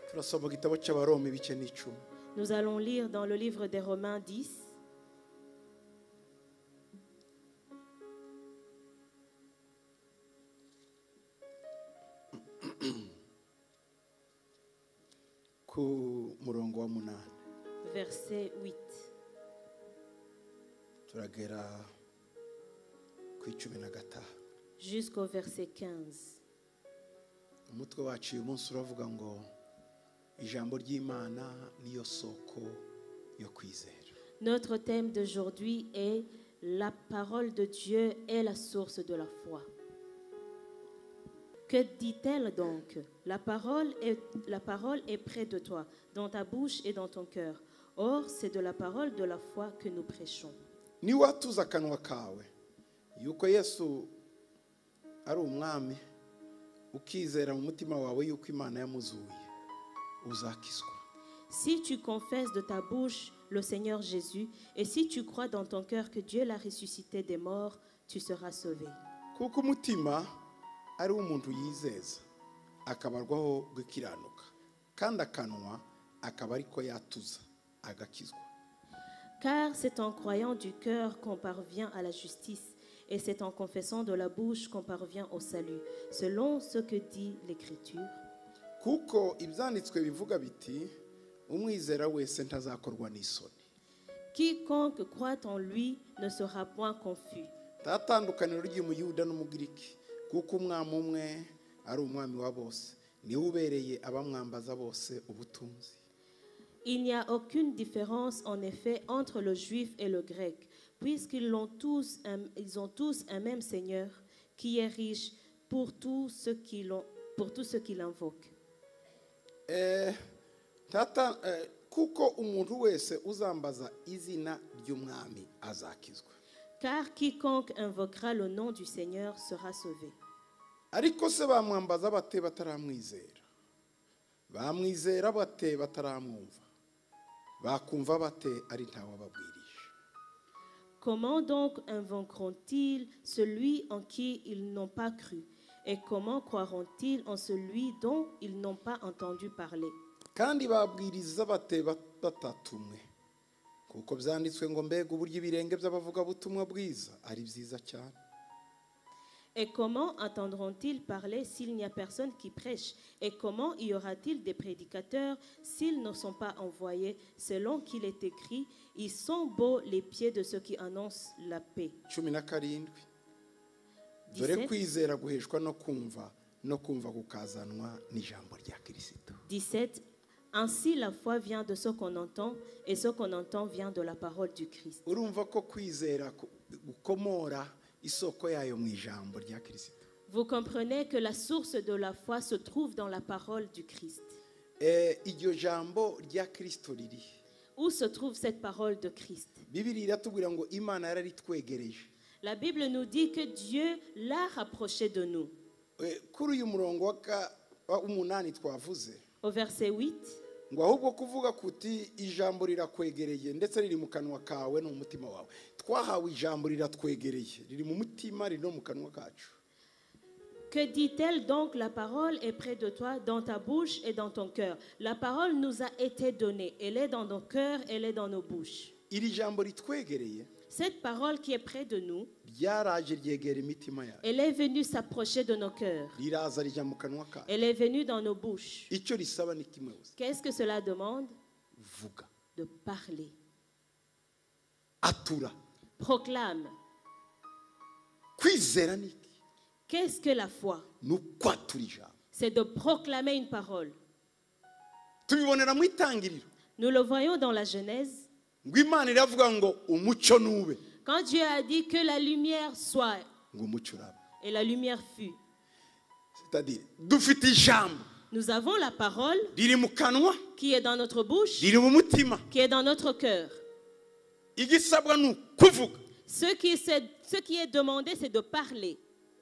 turasoma igitabo cy'abaroma ibice n'icumi. Nous allons lire dans le livre des Romains 10. Ku murongo wa 8. Verset 8. Turagera ku 15. Jusqu'au verset 15. Umutwe wacu uyu munsi uravuga ngo ijambo ry'Imana niyo soko yo kwizera. Notre thème d'aujourd'hui est la parole de Dieu est la source de la foi. Que dit-elle donc? La parole est près de toi, dans ta bouche et dans ton cœur. Or, c'est de la parole de la foi que nous prêchons. Ni watuza akanwa kawe yuko Yesu ari umwami, ukizera mu mutima wawe yuko Imana yamuzuye, uzakizwa. Si tu confesses de ta bouche le Seigneur Jésus et si tu crois dans ton cœur que Dieu l'a ressuscité des morts, tu seras sauvé. Kuko umutima ari umuntu yizeza akabarwaho gukiranuka, kandi akanwa akaba ariko yatuza agakizwa. Car c'est en croyant du cœur qu'on parvient à la justice et c'est en confessant de la bouche qu'on parvient au salut, selon ce que dit l'Écriture. Kuko ibyanditswe bivuga biti umwizera wese ntazakorwa n'isoni. Quiconque croit en lui ne sera point confus. Tatandukaniro ry'umuyuda n'umugiriki, kuko umwami umwe ari umwami wa bose, niwe ubereye abamwambaza bose ubutunzi. Il n'y a aucune différence en effet entre le juif et le grec, puisqu'ils ont tous un même Seigneur qui est riche pour tous ceux qui l'invoquent. Kuko umuntu wese uzambaza izina ry'umwami azakizwa. Car quiconque invoquera le nom du Seigneur sera sauvé. Ariko se bamwambaza bate bataramwizera? Bamwizera bate bataramwumva? Bakumva bate ari ntawe babwirije? Comment donc invoqueront-ils celui en qui ils n'ont pas cru? Et comment croiront-ils en celui dont ils n'ont pas entendu parler? Kandi babwiriza bate batatumwe? Kuko byanditswe ngo mbega uburyo ibirenge by'abavuga butumwa bwiza ari byiza cyane. Et comment entendront-ils parler s'il n'y a personne qui prêche? Et comment y aura-t-il des prédicateurs s'ils ne sont pas envoyés? Selon qu'il est écrit, ils sont beaux les pieds de ceux qui annoncent la paix. 17. Dore kwizera guheshwa no kumva kukazanwa n'ijambo rya Kristo. 17. Ainsi la foi vient de ce qu'on entend et ce qu'on entend vient de la parole du Christ. Urumva ko kwizera gukomora isoko yayo mu ijambo rya Kristo. Vous comprenez que la source de la foi se trouve dans la parole du Christ. Iryo jambo rya Kristo riri. Où se trouve cette parole de Christ? Bibiliya iratubwira ngo Imana yararitwegereje. La Bible nous dit que Dieu l'a rapproché de nous. Kuri uyu murongo wa 8 twavuze. Au verset 8. Ngo ahubwo kuvuga kuti ijambo rirakwegereye ndetse riri mu kanwa kawe no mu mutima wawe. Twahawe ijambo riratwegereye, riri mu mutima riri no mu kanwa kacu. Que dit-elle donc? La parole est près de toi, dans ta bouche et dans ton cœur. La parole nous a été donnée. Elle est dans nos cœurs, elle est dans nos bouches. Iri jambo ritwegereye. Cette parole qui est près de nous, ryaraje ryegera imitima yacu. elle est venue s'approcher de nos cœurs. Riraza rija mu kanwa kacu. Elle est venue dans nos bouches. Icyo risaba ni kimwe gusa. Qu'est-ce que cela demande? Vuga. De parler. Atura. Proclame. Kwizera ni iki? Qu'est-ce que la foi? N'ukwatura ijambo. C'est de proclamer une parole. Tubibonera mu itangiriro. Nous le voyons dans la Genèse. Ngo Imana iravuga ngo umucyo nube. Quand Dieu a dit que la lumière soit, Ngo umucyo uraba. et la lumière fut. C'est-à-dire dufite ijambo. Nous avons la parole Riri mu kanwa. qui est dans notre bouche, Riri mu mutima. qui est dans notre cœur. Igisabwa ni ukuvuga. Ce qui est demandé, c'est de parler.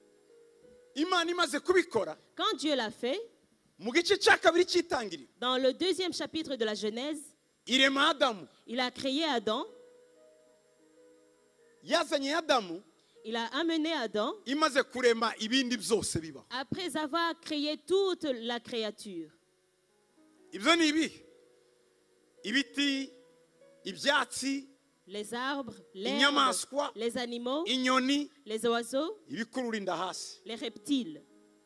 Imana imaze kubikora. Quand Dieu l'a fait, Mu gice cya kabiri cy'itangiriro. dans le 2e chapitre de la Genèse, Irema Adamu. il a créé Adam, Yazanye Adamu. il a amené Adam, Imaze kurema ibindi byose biba. après avoir créé toute la créature. ibyo ni ibi ibiti ibyatsi les arbres, l'herbe, inyamaswa les animaux, inyoni les oiseaux, ibikurura inda hasi les reptiles.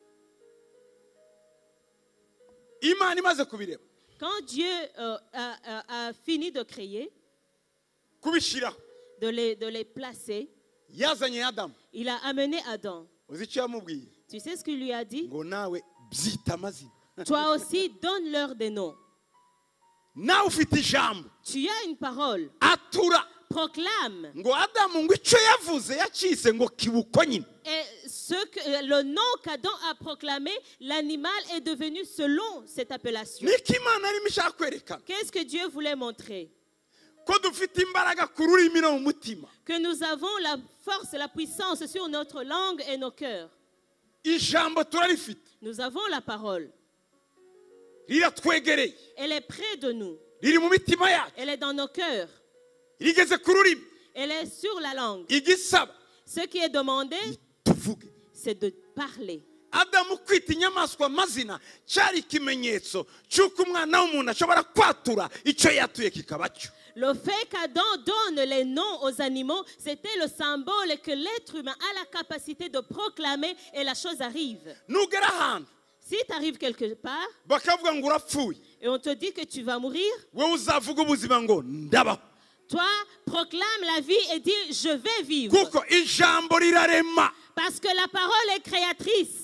imana imaze kubireba Quand Dieu a fini de créer, kubishyiraho de les placer, yazanye adamu il a amené Adam. uzi icyo yamubwiye Tu sais ce qu'il lui a dit? ngo nawe byita amazina Toi aussi, donne-leur des noms. nawe ufite ijambo Tu as une parole. atura Proclame. ngo adamu ngo icyo yavuze yacitse ngo kibuko nyine Et le nom qu'Adam a proclamé, l'animal est devenu selon cette appellation. niko imana arimo ishaka kwerekana Qu'est-ce que Dieu voulait montrer? ko dufite imbaraga ku rurimi no mu mutima Que nous avons la force et la puissance sur notre langue et nos cœurs. ijambo turarifite Nous avons la parole. riratwegereye Elle est près de nous. riri mu mitima yacu Elle est dans nos cœurs. rigeze ku rurimi Elle est sur la langue. igisaba Ce qui est demandé, tuvuge c'est de parler. adamu kwita inyamaswa amazina cyari ikimenyetso cy'uko umwana w'umuntu ashobora kwatura icyo yatuye kikaba cyo. Le fait qu'Adam donne les noms aux animaux, c'était le symbole que l'être humain a la capacité de proclamer et la chose arrive. nugera ahantu Si tu arrives quelque part bakavuga ngo urapfuye et on te dit que tu vas mourir, wowe uzavuga ubuzima ngo ndabaho toi, proclame la vie et dis je vais vivre. kuko ijambo rirarema. Parce que la parole est créatrice.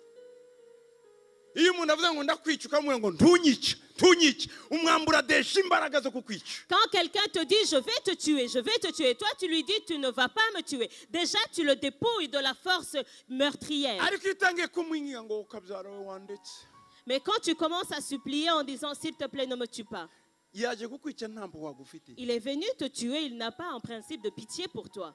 iyo umuntu avuze ngo ndakwica ukamubwira ngo ntunyice ntunyice umwambura desha imbaraga zo kukwica. Quand quelqu'un te dit je vais te tuer, toi tu lui dis tu ne vas pas me tuer. Déjà tu le dépouilles de la force meurtrière. ariko iyo utangiye kumwinginga ngo ukabyara we wandetse Mais quand tu commences à supplier en disant s'il te plaît ne me tue pas, yaje kukwica ntabwo wagufite. il est venu te tuer, il n'a pas en principe de pitié pour toi.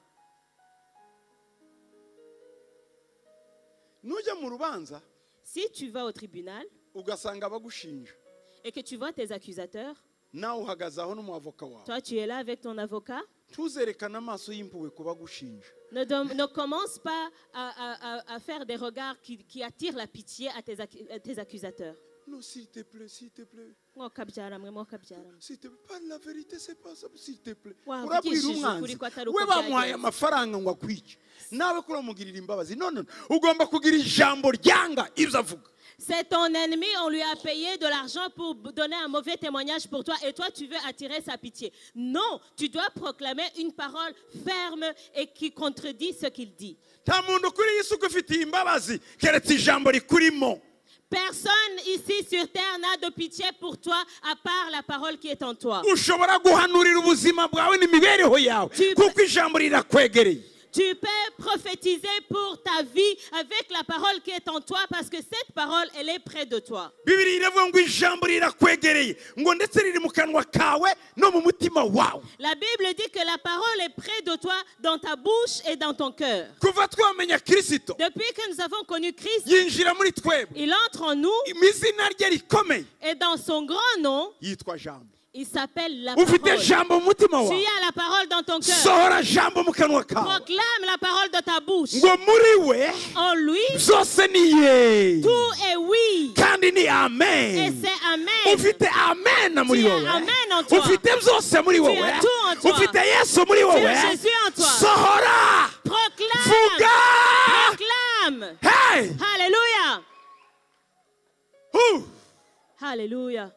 nujya mu rubanza Si tu vas au tribunal ugasanga abagushinja et que tu vois tes accusateurs, nawe uhagaze aho n'umwavoka wawe toi tu es là avec ton avocat, tuzerekane amaso y'impuhwe ku bagushinja. ne commence pas à faire des regards qui attirent la pitié à tes accusateurs. non s'il te plaît s'il te plaît S'il te plaît pas de la vérité c'est pas ça s'il te plaît. Wow, urabwira ugishije umwanzi ukuri ko atari we uko bamuhaye byagenze. amafaranga ngo akwice nawe ko uramugirira imbabazi no ugomba kugira ijambo ryanga ibyo avuga. C'est ton ennemi, on lui a payé de l'argent pour donner un mauvais témoignage pour toi et toi tu veux attirer sa pitié. Non, tu dois proclamer une parole ferme et qui contredit ce qu'il dit. nta muntu kuri iyi si ugufitiye imbabazi keretse ijambo rikurimo. Personne ici sur terre n'a de pitié pour toi à part la parole qui est en toi. ushobora guhanurira ubuzima bwawe n'imibereho yawe kuko ijambo rirakwegereye. Tu peux prophétiser pour ta vie avec la parole qui est en toi parce que cette parole, elle est près de toi. bibiri iravuga ngo ijambo rirakwegereye ngo ndetse riri mu kanwa kawe no mu mutima wawe. La Bible dit que la parole est près de toi dans ta bouche et dans ton cœur. kuva twamenya kirisito Depuis que nous avons connu Christ, yinjira muri twebwe il entre en nous mu izina rye rikomeye et dans son grand nom, yitwa jambo. il s'appelle la ufite parole. jambo mu mutima Tu wawe as la parole dans ton cœur. sohora jambo mu kanwa kawe Proclame la parole de ta bouche. ngo muri we En lui, byose ni ye tout est oui. kandi ni Et amen. c'est amen. ufite amen muri Tu as wowe amen en toi. ufite byose muri wowe as tout en toi. ufite yesu muri Tu wowe as Jésus en toi. sohora Proclame. vuga. Proclame. Hey! Alléluia. Hu! Alléluia.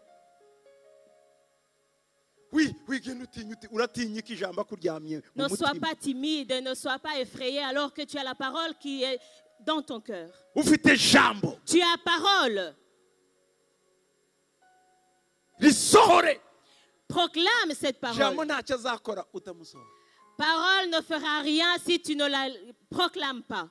wigenda utinya uratinya ko ijambo akuryamye mu Ne sois mutima. pas timide, ne sois pas effrayé alors que tu as la parole qui est dans ton cœur. ufite jambo Tu as parole. risohore. Proclame cette jambo parole. ntacyo azakora utamusohora. Parole ne fera rien si tu ne la proclames pas.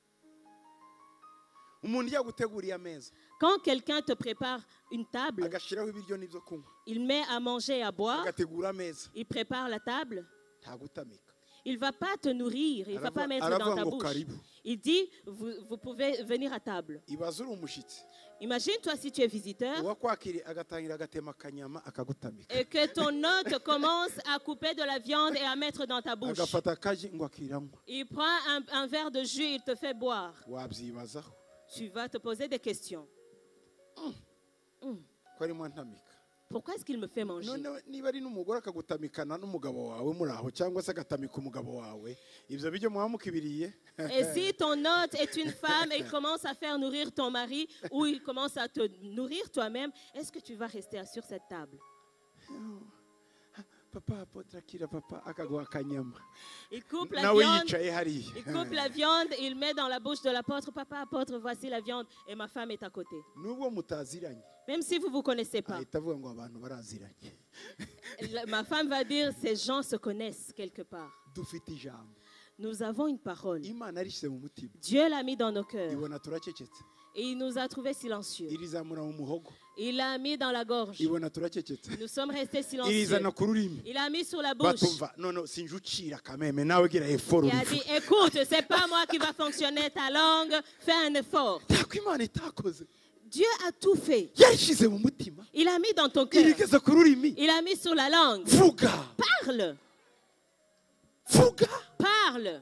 umuntu yaguteguriye ameza Quand quelqu'un te prépare une table, agashyiraho ibiryo n'ibyo kunywa il met à manger et à boire, agategura ameza il prépare la table, ntagutamika. il ne va pas te nourrir, il ne va pas mettre aravuga dans ta ngo bouche. karibu. Il dit, vous pouvez venir à table. ibaze uri umushyitsi Imagine-toi si tu es visiteur uwakwakiriye agatangira agatema akanyama akagutamika et que ton hôte commence à couper de la viande et à mettre dans ta bouche. agafata akaji ngo akiranywa. Il prend un verre de jus, il te fait boire. wabyibazaho Tu vas te poser des questions. ko arimo ntamika. Pourquoi est-ce qu'il me fait manger? none niba ari n'umugore akagutamikana n'umugabo wawe muri aho cyangwa se agatamika umugabo wawe ibyo bijyo muhamukibiriye. Et si ton hôte est une femme et il commence à faire nourrir ton mari ou il commence à te nourrir toi-même, est-ce que tu vas rester sur cette table? Papa apotre akira papa akaguha akanyama. Il coupe la Nawe viande. yicaye hariya. Il coupe la viande, il met dans la bouche de l'apôtre. Papa apôtre, voici la viande. Et ma femme est à côté. Nubwo mutaziranye Même si vous ne vous connaissez pas. ahita avuga ngo abantu baraziranye. Ma femme va dire, ces gens se connaissent quelque part. Dufite ijambo Nous avons une parole. Imana arishyize mu mutima Dieu l'a mis dans nos cœurs. ibona turacecetse Et il nous a trouvés silencieux. irizamura mu muhogo Il l'a mis dans la gorge. ibona turacecetse Nous sommes restés silencieux. irizana ku rurimi Il a mis sur la bouche. batumva none sinjucira kameme nawe gira effort Il a dit, écoute, c'est pas moi qui va fonctionner ta langue. Fais un effort. tako Imana itakoze Dieu a tout fait. yashyize mu mutima Il a mis dans ton cœur. irigeze ku rurimi Il a mis sur la langue. vuga Parle. vuga Parle.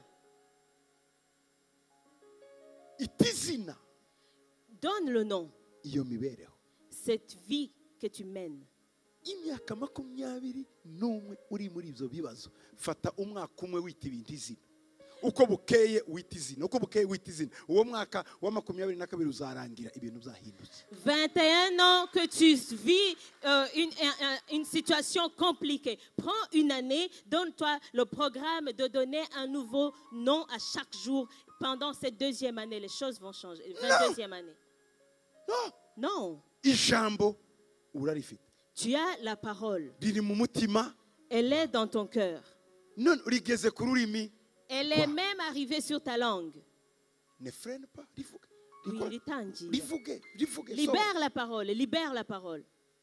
itizina Donne le nom. iyo mibereho Cette vie que tu mènes. imyaka 21 uri muri ibyo bibazo fata umwaka umwe wita ibintu izina uko bukeye wita izina uko bukeye wita izina uwo mwaka wa 22 uzarangira ibintu byahindutse 21 ans que tu vis une situation compliquée. Prends une année, donne-toi le programme de donner un nouveau nom à chaque jour. Pendant cette deuxième année, les choses vont changer. 22e année. Non. ijambo urarifite Tu as la parole. riri mu mutima Elle est dans ton cœur. none rigeze ku rurimi Elle est même arrivée sur ta langue. ne freine pas rivuge Oui, il est tangible. rivuge Libère la parole. Libère la parole.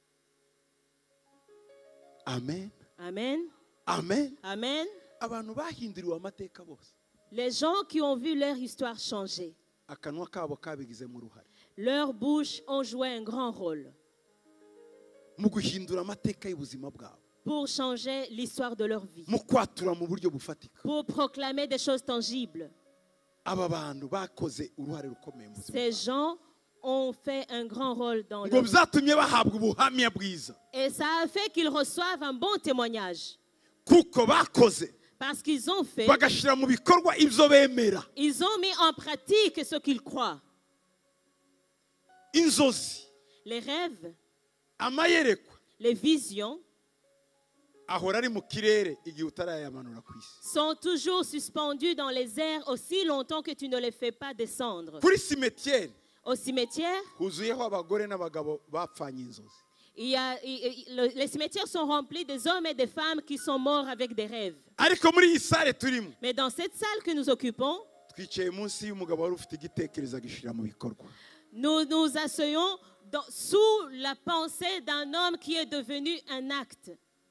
amen Amen. amen Amen. abantu bahinduriwe amateka bose Les gens qui ont vu leur histoire changer, akanwa kabo kabigizemo uruhare leurs bouches ont joué un grand rôle mu guhindura amateka y'ubuzima bwabo pour changer l'histoire de leur vie, mu kwatura mu buryo bufatika pour proclamer des choses tangibles. aba bantu bakoze uruhare rukomeye mu buzima Ces gens ont fait un grand rôle dans ngo leur vie. byatumye bahabwa ubuhamya bwiza Et ça a fait qu'ils reçoivent un bon témoignage. kuko bakoze Parce qu'ils ont fait, bagashyira mu bikorwa ibyo bemera ils ont mis en pratique ce qu'ils croient. inzozi Les rêves, amayerekwa les visions ahora ari mu kirere igihe utarayamanura ku isi sont toujours suspendus dans les airs aussi longtemps que tu ne les fais pas descendre. kuri simetiere Au cimetière, huzuyeho abagore n'abagabo bapfanye inzozi les cimetières sont remplis des hommes et des femmes qui sont morts avec des rêves. ariko muri iyi sare turimo Mais dans cette salle que nous occupons, twicaye munsi y'umugabo wari ufite igitekerezo agishyira mu bikorwa nous nous asseyons sous la pensée d'un homme qui est devenu un acte.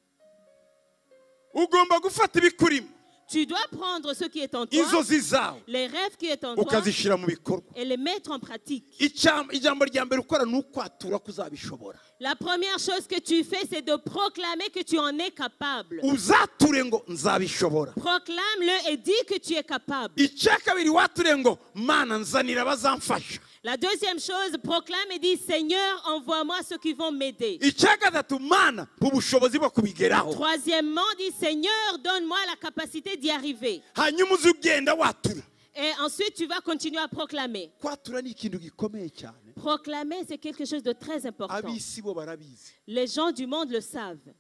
ugomba gufata ibikurimo Tu dois prendre ce qui est en toi, inzozi zawe les rêves qui est en toi, ukazishyira mu bikorwa et les mettre en pratique. ijambo rya mbere ukora ni ukwatura ko uzabishobora La première chose que tu fais, c'est de proclamer que tu en es capable. uzature ngo nzabishobora Proclame-le et dis que tu es capable. icya kabiri wature ngo mana nzanira abazamfasha La deuxième chose, proclame et dis, Seigneur, envoie-moi ceux qui vont m'aider. icya gatatu mana ubushobozi bwo kubigeraho Troisièmement, dis, Seigneur, donne-moi la capacité d'y arriver. hanyuma uze ugenda watura Et ensuite, tu vas continuer à proclamer. kwatura ni ikintu gikomeye cyane Proclamer, c'est quelque chose de très important. ab'isi bo barabizi Les gens du monde le savent.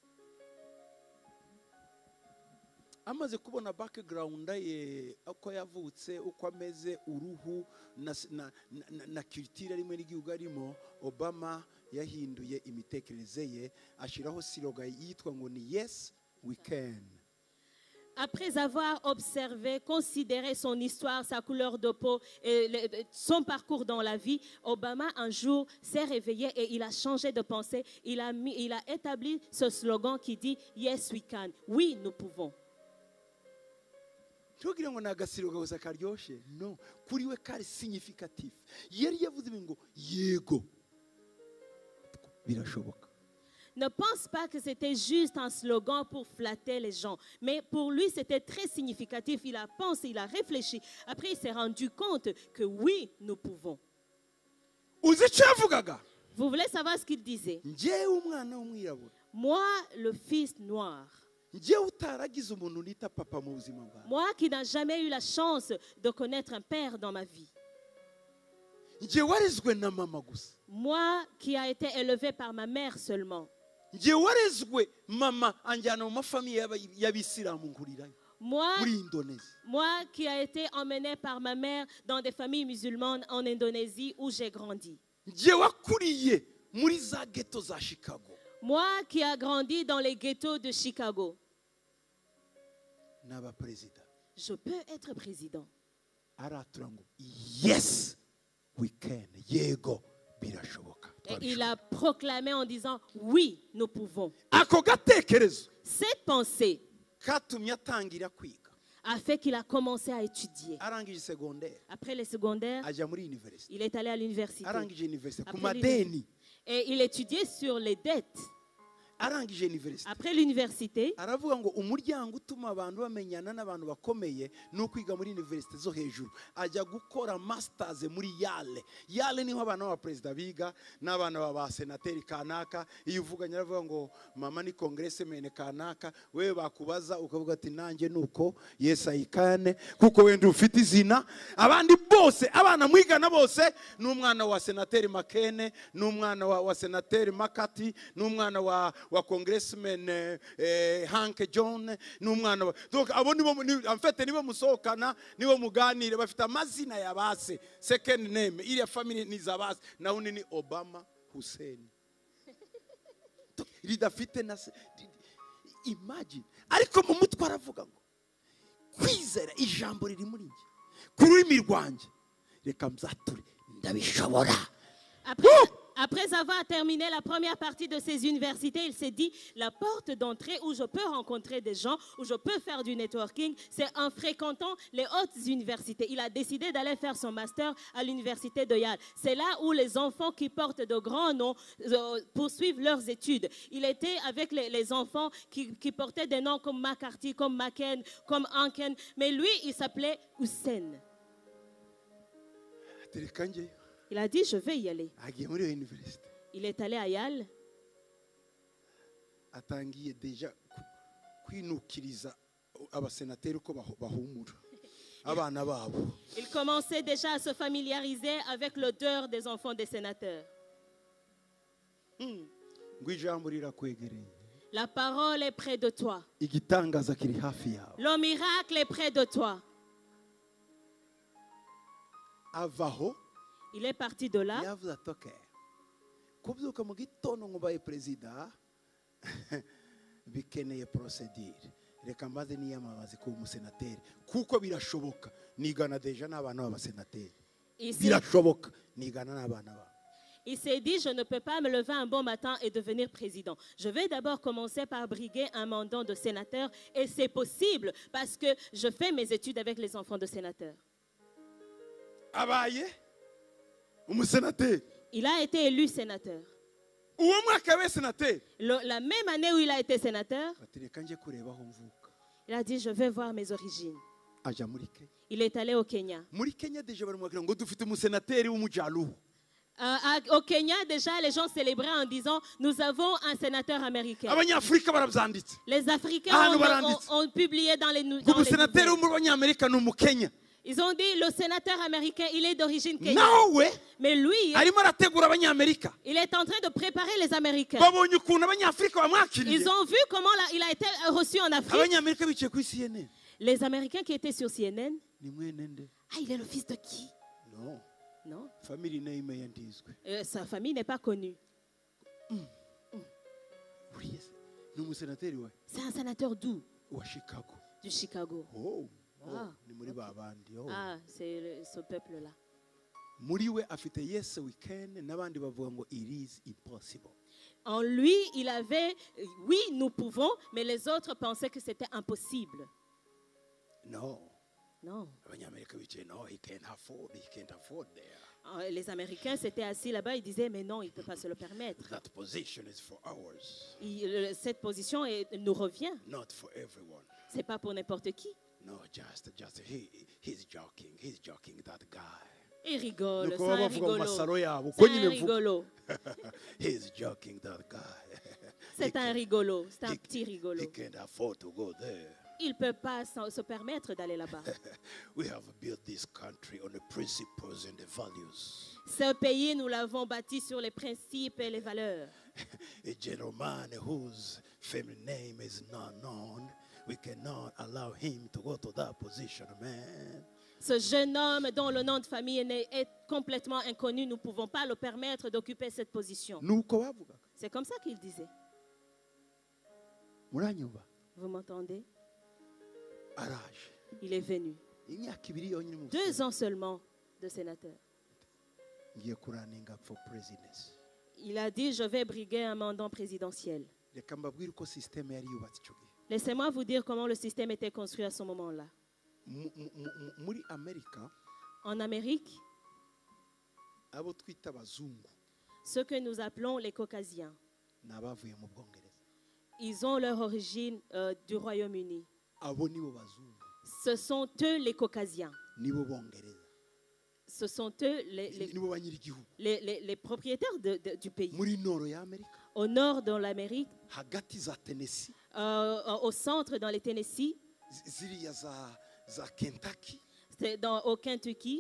amaze kubona background ye uko yavutse uko ameze uruhu na culture rimwe n'igihugu arimo Obama yahinduye imitekerereze ye ashyiraho slogan yitwa ngo ni yes we can. Après avoir observé, considéré son histoire, sa couleur de peau, et son parcours dans la vie, Obama un jour s'est réveillé et il a changé de pensée. Il a établi ce slogan qui dit « Yes, we can ». Oui, nous pouvons. Tugira ngo nagasiro gusa karyoshe no kuri we kari significatif yari yavuze ngo yego birashoboka. Ne pense pas que c'était juste un slogan pour flatter les gens. Mais pour lui, c'était très significatif. Il a pensé, il a réfléchi. Après, il s'est rendu compte que oui, nous pouvons. Uzi icyo yavugaga? Vous voulez savoir ce qu'il disait? njyewe umwana w'umwirabura, Moi, le fils noir, njyewe utaragize umuntu nita papa mu buzima bwawe, moi qui n'ai jamais eu la chance de connaître un père dans ma vie, njyewe warezwe na mama gusa, moi qui a été élevé par ma mère seulement, njyewe warezwe mama anjyana mu mafamiye y'abisilamu nkurirayo moi muri Indonésie. qui a été emmené par ma mère dans des familles musulmanes en Indonésie où j'ai grandi, njyewe wakuriye muri za ghetto za Chicago, moi qui a grandi dans les ghettos de Chicago, n'aba perezida je peux être président. aratura ngo yes we can, yego birashoboka. Et il a proclamé en disant oui, nous pouvons. Ako gatekerezo Cette pensée katumye atangira kwiga, a fait qu'il a commencé à étudier. arangije secondaire Après les secondaires, ajya muri university, il est allé à l'université. arangije university ku Après madeni, Et il étudiait sur les dettes. arangije university Après l'université, aravuga ngo umuryango utuma abantu bamenyana n'abantu bakomeye ni ukwiga muri university zo hejuru. Ajya gukora masters muri Yale. Yale niho abana b'abaperezida biga n'abana b'abasenateri kanaka. Iyo uvuganye aravuga ngo mama ni congressman kanaka, wewe bakubaza ukavuga ati nanjye nuko yes I can, kuko wenda ufite izina. Abandi bose abana mwigana bose n'umwana wa senateri Makene, n'umwana wa senateri Makati, n'umwana wa congressman Hank John, n'umwana wa donc abo nibo en fait nibo musohokana, nibo muganire, bafite amazina ya base, second name iriya family ni za base, na undi ni Obama Hussein ridafite na imagine. Ariko mu mutwe aravuga ngo kwizera ijambo riri muri njye, ku rurimi rwanjye reka mzature ndabishobora. après avoir terminé la première partie de ses universités, il s'est dit, la porte d'entrée où je peux rencontrer des gens, où je peux faire du networking, c'est en fréquentant les hautes universités. Il a décidé d'aller faire son master à l'université de Yale. C'est là où les enfants qui portent de grands noms poursuivent leurs études. Il était avec les enfants qui portaient des noms comme McCarthy, comme McCain, comme Anken, mais lui, il s'appelait Hussein. Il a dit, je vais y aller. Il est allé à Yale. Atangiye deja kwinukiriza abasenateri uko bahumura abana babo. Il commençait déjà à se familiariser avec l'odeur des enfants des sénateurs. Ngwijambo rirakwegereye. La parole est près de toi. Igitangaza kiri hafi yawe. Le miracle est près de toi. Avaho. Il est parti de là. Yavuze atoke. Kubyuka mu gitondo ngo baye president bikeneye procedure. Reka mbaze niyamamaze ku musenateri kuko birashoboka nigana deja n'abana b'abasenateri. Birashoboka nigana n'abana babo. Il s'est dit, je ne peux pas me lever un bon matin et devenir président. Je vais d'abord commencer par briguer un mandat de sénateur et c'est possible parce que je fais mes études avec les enfants de sénateurs. Abaye il a été élu sénateur. La même année où il a été sénateur, il a dit, je vais voir mes origines. Il est allé au Kenya. Au Kenya, déjà, les gens célébraient en disant, nous avons un sénateur américain. Les Africains ont publié dans les nouvelles. Ils ont dit, le sénateur américain, il est d'origine kenyane. Mais lui, il est en train de préparer les Américains. Ils ont vu comment il a été reçu en Afrique. Les Américains qui étaient sur CNN. Ah, il est le fils de qui? Non. Sa famille n'est pas connue. C'est un sénateur d'où? Du Chicago. Ah, c'est ce peuple-là. En lui, il avait, oui, nous pouvons, mais les autres pensaient que c'était impossible. Non. Les Américains s'étaient assis là-bas, ils disaient, mais non, il ne peut pas se le permettre. Cette position nous revient. Ce n'est pas pour n'importe qui. No, just he's joking that guy. Il rigole, c'est un rigolo. C'est un rigolo. He's joking, that guy. C'est un rigolo, c'est un petit rigolo. He can't afford to go there. Il ne peut pas se permettre d'aller là-bas. We have built this country on the principles and the values. Ce pays, nous l'avons bâti sur les principes et les valeurs. A gentleman whose family name is not known, we cannot allow him to go to that position, man. Ce jeune homme dont le nom de famille est complètement inconnu, nous ne pouvons pas le permettre d'occuper cette position. C'est comme ça qu'il disait. Vous m'entendez? Il est venu. 2 ans seulement de sénateur. Il a dit, je vais briguer un mandat présidentiel. Laissez-moi vous dire comment le système était construit à ce moment-là. En Amérique, ce que nous appelons les Caucasiens, ils ont leur origine du Royaume-Uni. Ce sont eux les Caucasiens. Ce sont eux les propriétaires du pays. Au nord de l'Amérique, au centre dans les Tennessee, au Kentucky,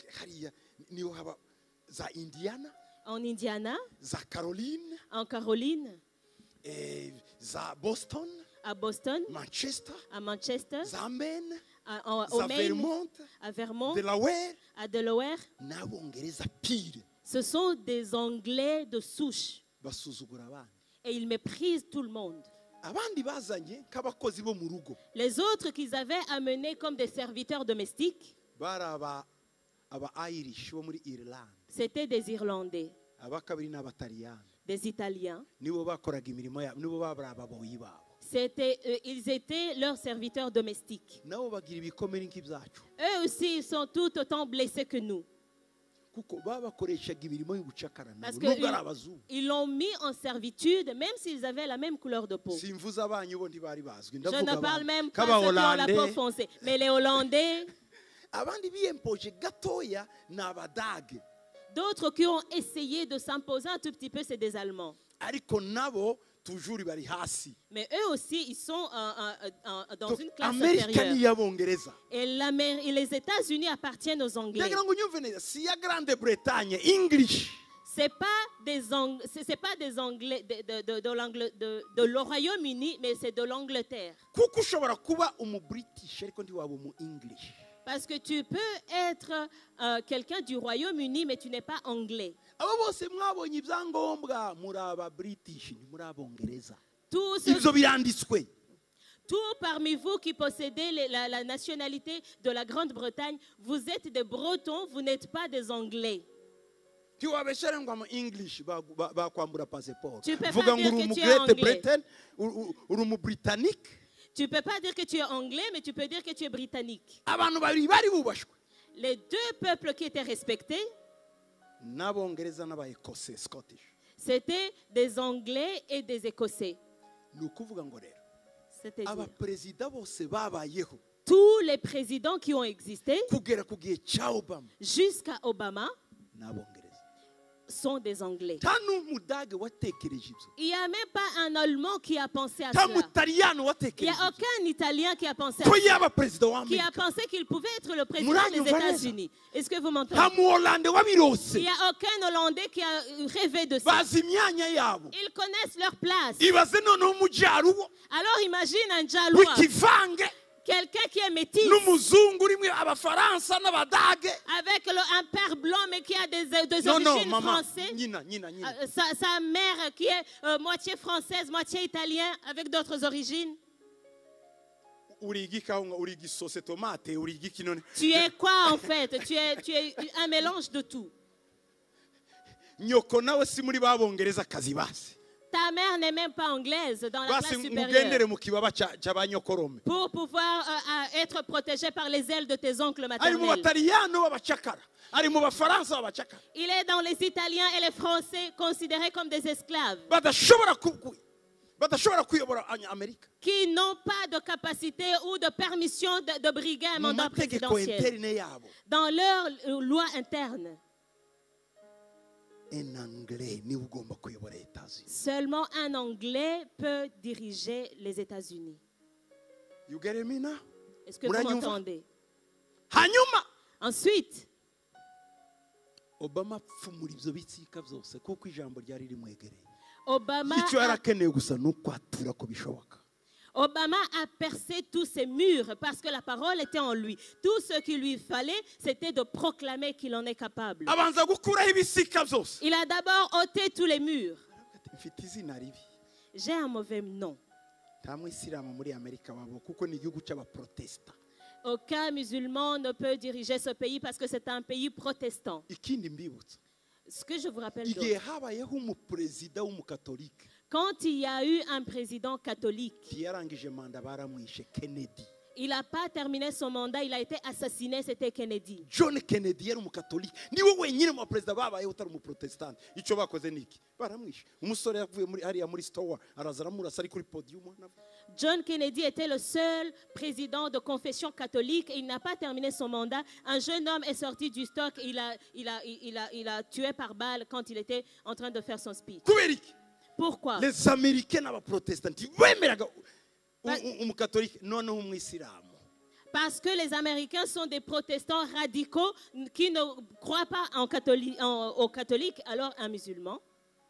en Indiana, en Caroline, à Boston, à Manchester, au Maine, à Vermont, à Delaware. Ce sont des Anglais de souche. Et ils méprisent tout le monde. Les autres qu'ils avaient amenés comme des serviteurs domestiques, c'était des Irlandais, des Italiens. Ils étaient leurs serviteurs domestiques. Eux aussi, ils sont tout autant blessés que nous. Parce qu'ils l'ont mis en servitude, même s'ils avaient la même couleur de peau. Je ne parle même pas de ceux qui ont la peau foncée. Mais les Hollandais, d'autres qui ont essayé de s'imposer un tout petit peu, c'est des Allemands. Mais eux aussi, ils sont dans une classe supérieure. Et les États-Unis appartiennent aux Anglais. C'est pas des Anglais de le Royaume-Uni, mais c'est de l'Angleterre. Parce que tu peux être quelqu'un du Royaume-Uni, mais tu n'es pas anglais. Tous parmi vous qui possédez la nationalité de la Grande-Bretagne, vous êtes des Bretons, vous n'êtes pas des Anglais. Tu peux pas dire que tu es anglais. Tu peux pas dire que tu es anglais, mais tu peux dire que tu es britannique. Les 2 peuples qui étaient respectés, c'était des Anglais et des Écossais. C'est-à-dire tous les présidents qui ont existé jusqu'à Obama sont des Anglais. Il n'y a même pas un Allemand qui a pensé à cela. Il n'y a aucun Italien qui a pensé à cela, qui a pensé qu'il pouvait être le président des États-Unis. Est-ce que vous m'entendez? Il n'y a aucun Hollandais qui a rêvé de ça. Ils connaissent leur place. Alors imagine un Jalois, quelqu'un qui est métis, avec un père blanc mais qui a des origines françaises, sa mère qui est moitié française, moitié italienne, avec d'autres origines. Tu es quoi en fait? Tu es un mélange de tout. Ta mère n'est même pas anglaise dans la classe supérieure. Pour pouvoir être protégée par les ailes de tes oncles maternels. Il est dans les Italiens et les Français considérés comme des esclaves. Qui n'ont pas de capacité ou de permission de briguer un mandat présidentiel. Dans leur loi interne. un anglais niwe ugomba kuyobora États-Unis. Seulement un Anglais peut diriger les États-Unis. You get me now? Est-ce que vous Muranyumva? m'entendez? Hanyuma Ensuite, Obama apfumura ibyo bitsika byose kuko ijambo ryari rimwegereye. Obama Icyo yarakeneye gusa ni ukwatura ko bishoboka. a percé tous ces murs parce que la parole était en lui. Tout ce qu'il lui fallait, c'était de proclamer qu'il en est capable. Abanza gukuraho ibisika byose. Il a d'abord ôté tous les murs. Mfite izina ribi. J'ai un mauvais nom. Nta mwisilamu muri Amerika wabo kuko ni igihugu cy'abaprotesta. Aucun musulman ne peut diriger ce pays parce que c'est un pays protestant. Ikindi mbibutsa. Ce que je vous rappelle Igihe d'autre, habayeho umuperezida w'umukatolike quand il y a eu un président catholique, yarangije manda baramwishe Kennedy. il n'a pas terminé son mandat, il a été assassiné, c'était Kennedy. John Kennedy yari umukatolike niwe wenyine mu perezida babayeho utari umuprotestant. Icyo bakoze niki baramwishe. Umusore yavuye muri hariya muri store araza aramurasa ari kuri podium. John Kennedy était le seul président de confession catholique et il n'a pas terminé son mandat. Un jeune homme est sorti du stock et il a tué par balle quand il était en train de faire son speech. Kubera iki? Pourquoi? Les Américains n'abaprotestanti bemeraga umukatolike noneho umwisilamu. Parce que les Américains sont des protestants radicaux qui ne croient pas aux catholiques, alors un musulman.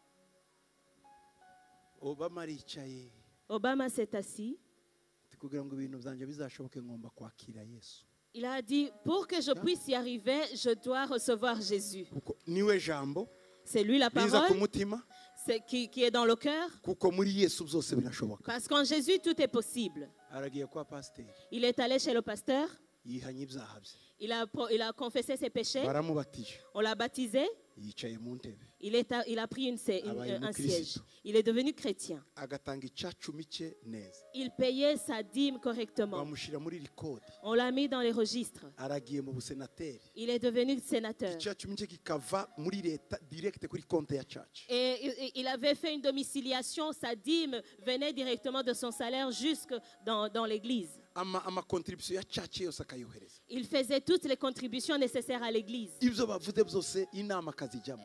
Obama aricaye Obama s'est assis. kugira ngo ibintu byanjye bizashoboke ngomba kwakira Yesu. Il a dit, pour que je puisse y arriver, je dois recevoir Jésus. Kuko niwe jambo C'est lui la biza ku parole mutima qui est dans le cœur. kuko muri Yesu byose birashoboka. Parce qu'en Jésus, tout est possible. Aragiye kwa pasiteri Il est allé chez le pasteur. yihanye ibyaha bye. Il a confessé ses péchés. Baramubatije On l'a baptisé. yicaye mu ntebe Il a pris un siège. Il est devenu chrétien. agatanga icacumi cye neza. Il payait sa dîme correctement. Bamushyira muri rikodi On l'a mis dans les registres. aragiye mu busenateri. Il est devenu sénateur. Icacumi cye kikava muri leta direct kuri konti ya church. Et il avait fait une domiciliation. Sa dîme venait directement de son salaire jusque dans l'église. ama contribution ya church yose akayohereza. Il faisait toutes les contributions nécessaires à l'église. Ibyo bavuze byose inama akazijyamo.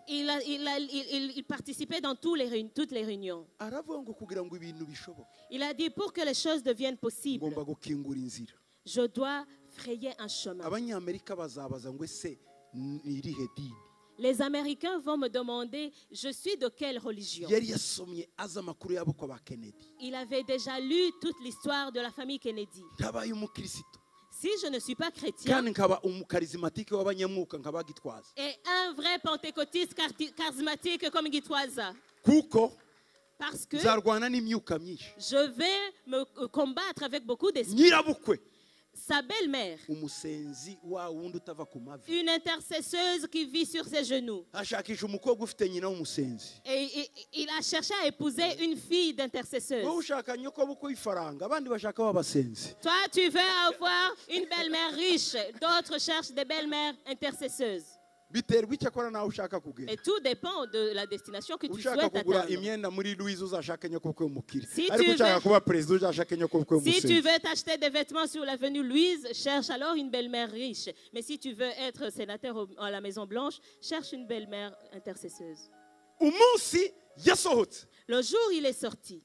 Il participait dans toutes les réunions. Aravuga ngo kugira ngo ibintu bishoboke Il a dit, pour que les choses deviennent possibles, ngomba gukingura inzira. je dois frayer un chemin. Abanyamerika bazabaza ngo ese ni irihe dini? Les Américains vont me demander, je suis de quelle religion? Yari yasomye azi amakuru yabo kwa ba Kennedy. Il avait déjà lu toute l'histoire de la famille Kennedy. Ntabaye umukristo Si je ne suis pas chrétien kandi nkaba umukarismatike w'abanyamwuka nkaba Gitwaza et un vrai pentecôtiste charismatique comme Gitwaza, kuko parce que nzarwana n'imyuka myinshi. je vais me combattre avec beaucoup d'esprits. Nyirabukwe Sa belle-mère, umusenzi wa wundi utava ku mavi une intercesseuse qui vit sur ses genoux. ashakisha umukobwa ufite nyina w'umusenzi. Et il a cherché à épouser une fille d'intercesseuse. Wowe ushaka nyokobukwe w'ifaranga abandi bashaka w'abasenzi. Toi, tu veux avoir une belle-mère riche. D'autres cherchent des belles-mères intercesseuses. Biterwa icyo akora nawe ushaka kugera. Et tout dépend de la destination que tu Ushaka souhaites kugura atteindre. imyenda muri Louise uzashaka nyokobukwe w'umukire. Si Ariko tu ushaka veux- kuba perezida uzashaka nyokobukwe Si tu w'umusenzi. veux t'acheter des vêtements sur l'avenue Louise, cherche alors une belle-mère riche. Mais si tu veux être sénateur à la Maison Blanche, cherche une belle-mère intercesseuse. Umunsi yasohotse Le jour où il est sorti,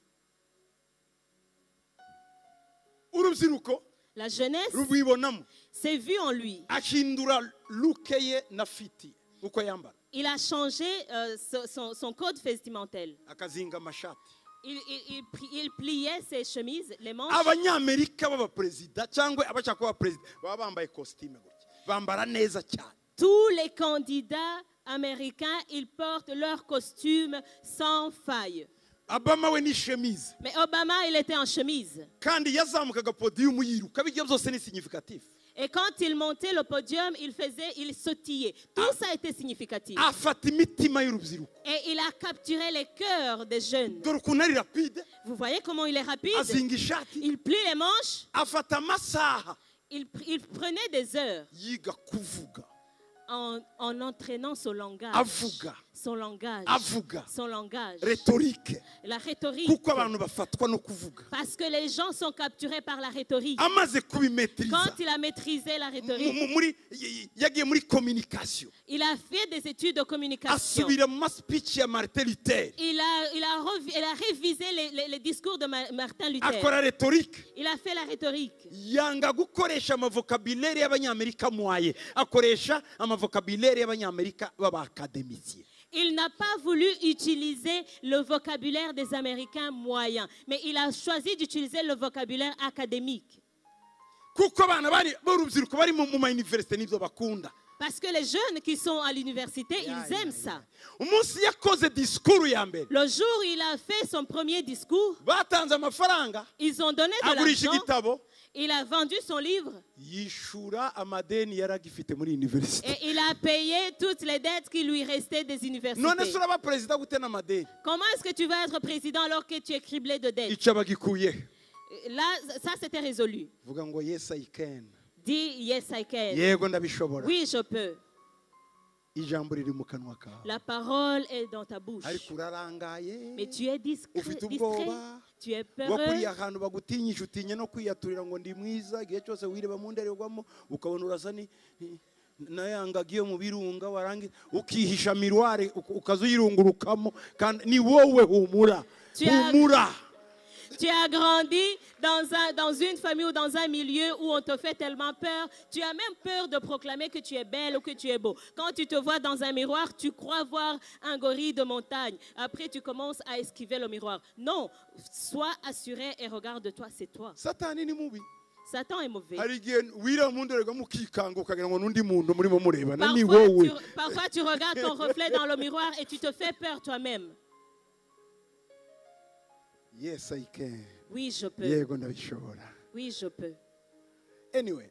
urubyiruko la jeunesse rubibonamo s'est vue en lui. ahindura luke ye na fiti uko yambara Il a changé son code vestimentaire. akazinga amashati. Il pliait ses chemises, les manches. Abanyamerika b'abaperezida cyangwa abashaka kuba perezida baba bambaye costume gutya bambara neza cyane. Tous les candidats américains, ils portent leur costume sans faille. Obama we ni chemise Mais Obama, il était en chemise. kandi yazamukaga podium yiruka bijya byose ni significatif. Et quand il montait le podium, il sautillait. Tout ça était significatif. Afata imitima y'urubyiruko. Et il a capturé les cœurs des jeunes. Dore ukuntu ari rapide Vous voyez comment il est rapide? azinga ishati Il plie les manches. afata amasaha Il prenait des heures yiga kuvuga en entraînant son langage. avuga son langage, avuga son langage, retorike la rhétorique. kuko abantu bafatwa no kuvuga Parce que les gens sont capturés par la rhétorique. amaze kubimetriza Quand il a maîtrisé la rhétorique, yagiye muri communication il a fait des études de communication. asubira mu speech ya Martin Luther Il a révisé les discours de Martin Luther. akora retorike Il a fait la rhétorique. yanga gukoresha amavokabulaire y'abanyamerika mwaye akoresha amavokabulaire y'abanyamerika b'abakademisiye. Il n'a pas voulu utiliser le vocabulaire des Américains moyens, mais il a choisi d'utiliser le vocabulaire académique. Kuko abana b'urubyiruko bari mu ma-université nibyo bakunda. Parce que les jeunes qui sont à l'université, ils aiment ça. Umunsi yakoze discours ya mbere Le jour où il a fait son premier discours, batanze amafaranga ils ont donné de agurisha l'argent. igitabo Il a vendu son livre yishura amadeni yaragifite muri université. et il a payé toutes les dettes qui lui restaient des universités. None se uraba perezida gute n'amadeni Comment est-ce que tu vas être président alors que tu es criblé de dettes? icyo bagikuye Là, ça c'était résolu. vuga ngo yes I can Dis yes I can. yego ndabishobora Oui, je peux. ijambo riri mu kanwa kawe La parole est dans ta bouche. ariko urarangaye Mais tu es discret, ufite distrait, ubwoba tu es peureux. wakuriye ahantu bagutinyisha utinya no kwiyaturira ngo ndi mwiza igihe cyose wireba mu ndorerwamo ukabona urasa nayangagi yo mu birunga warangiza ukihisha miroire ukaza uyirungurukamo kandi ni wowe humura humura. Tu as grandi dans une famille ou dans un milieu où on te fait tellement peur. Tu as même peur de proclamer que tu es belle ou que tu es beau. Quand tu te vois dans un miroir, tu crois voir un gorille de montagne. Après, tu commences à esquiver le miroir. Non, sois assuré et regarde-toi, c'est toi. Satani ni mubi. Satan est mauvais. Hari igihe wireba mu ndorerwamo ukikanga ukagira ngo n'undi muntu murimo murebana ni wowe. Parfois, tu regardes ton reflet dans le miroir et tu te fais peur toi-même. Yes, I can. Oui, je peux. Yego ndabishobora. Oui, je peux. Anyway,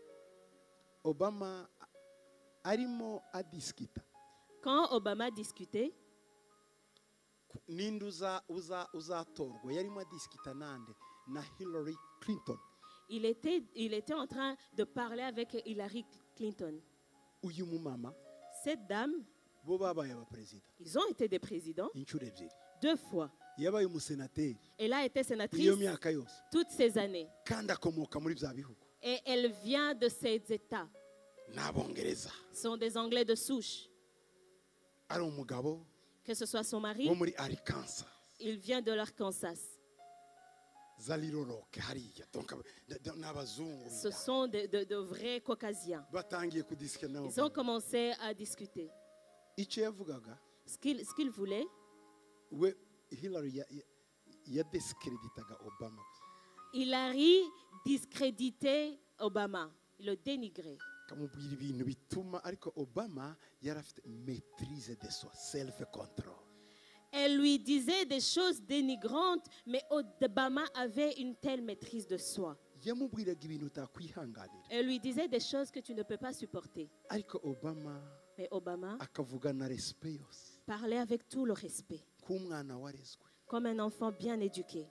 Obama arimo adiskita. Quand Obama discutait, Ninde uzatorwa yarimo adiskita nande na Hillary Clinton. il était en train de parler avec Hillary Clinton. Uyu mumama Cette dame, bo babaye abaperezida ils ont été des présidents inshuro ebyiri. 2 fois. Yabaye umusenateri Elle a été sénatrice iyo myaka yose toutes ces années. kandi akomoka muri bya bihugu Et elle vient de ces États. n'abongereza. Ce sont des Anglais de souche. Ari umugabo Que ce soit son mari, wo muri Arkansas il vient de l'Arkansas. zaliroroke hariya n'abazungu Ce sont de vrais Caucasiens. batangiye kudiska nawe. Ils ont commencé à discuter. Icyo yavugaga Ce qu'il voulait, we Hillary yadiscreditaga Obama. Hillary discréditait Obama, il le dénigrait. Kamubwira ibintu bituma ariko Obama yarafite maîtrise de soi, self control. Elle lui disait des choses dénigrantes, mais Obama avait une telle maîtrise de soi. Yamubwiraga ibintu utakwihanganira. Elle lui disait des choses que tu ne peux pas supporter. Ariko Obama Mais Obama akavuga na respect yose parlait avec tout le respect, k'umwana warezwe. comme un enfant bien éduqué.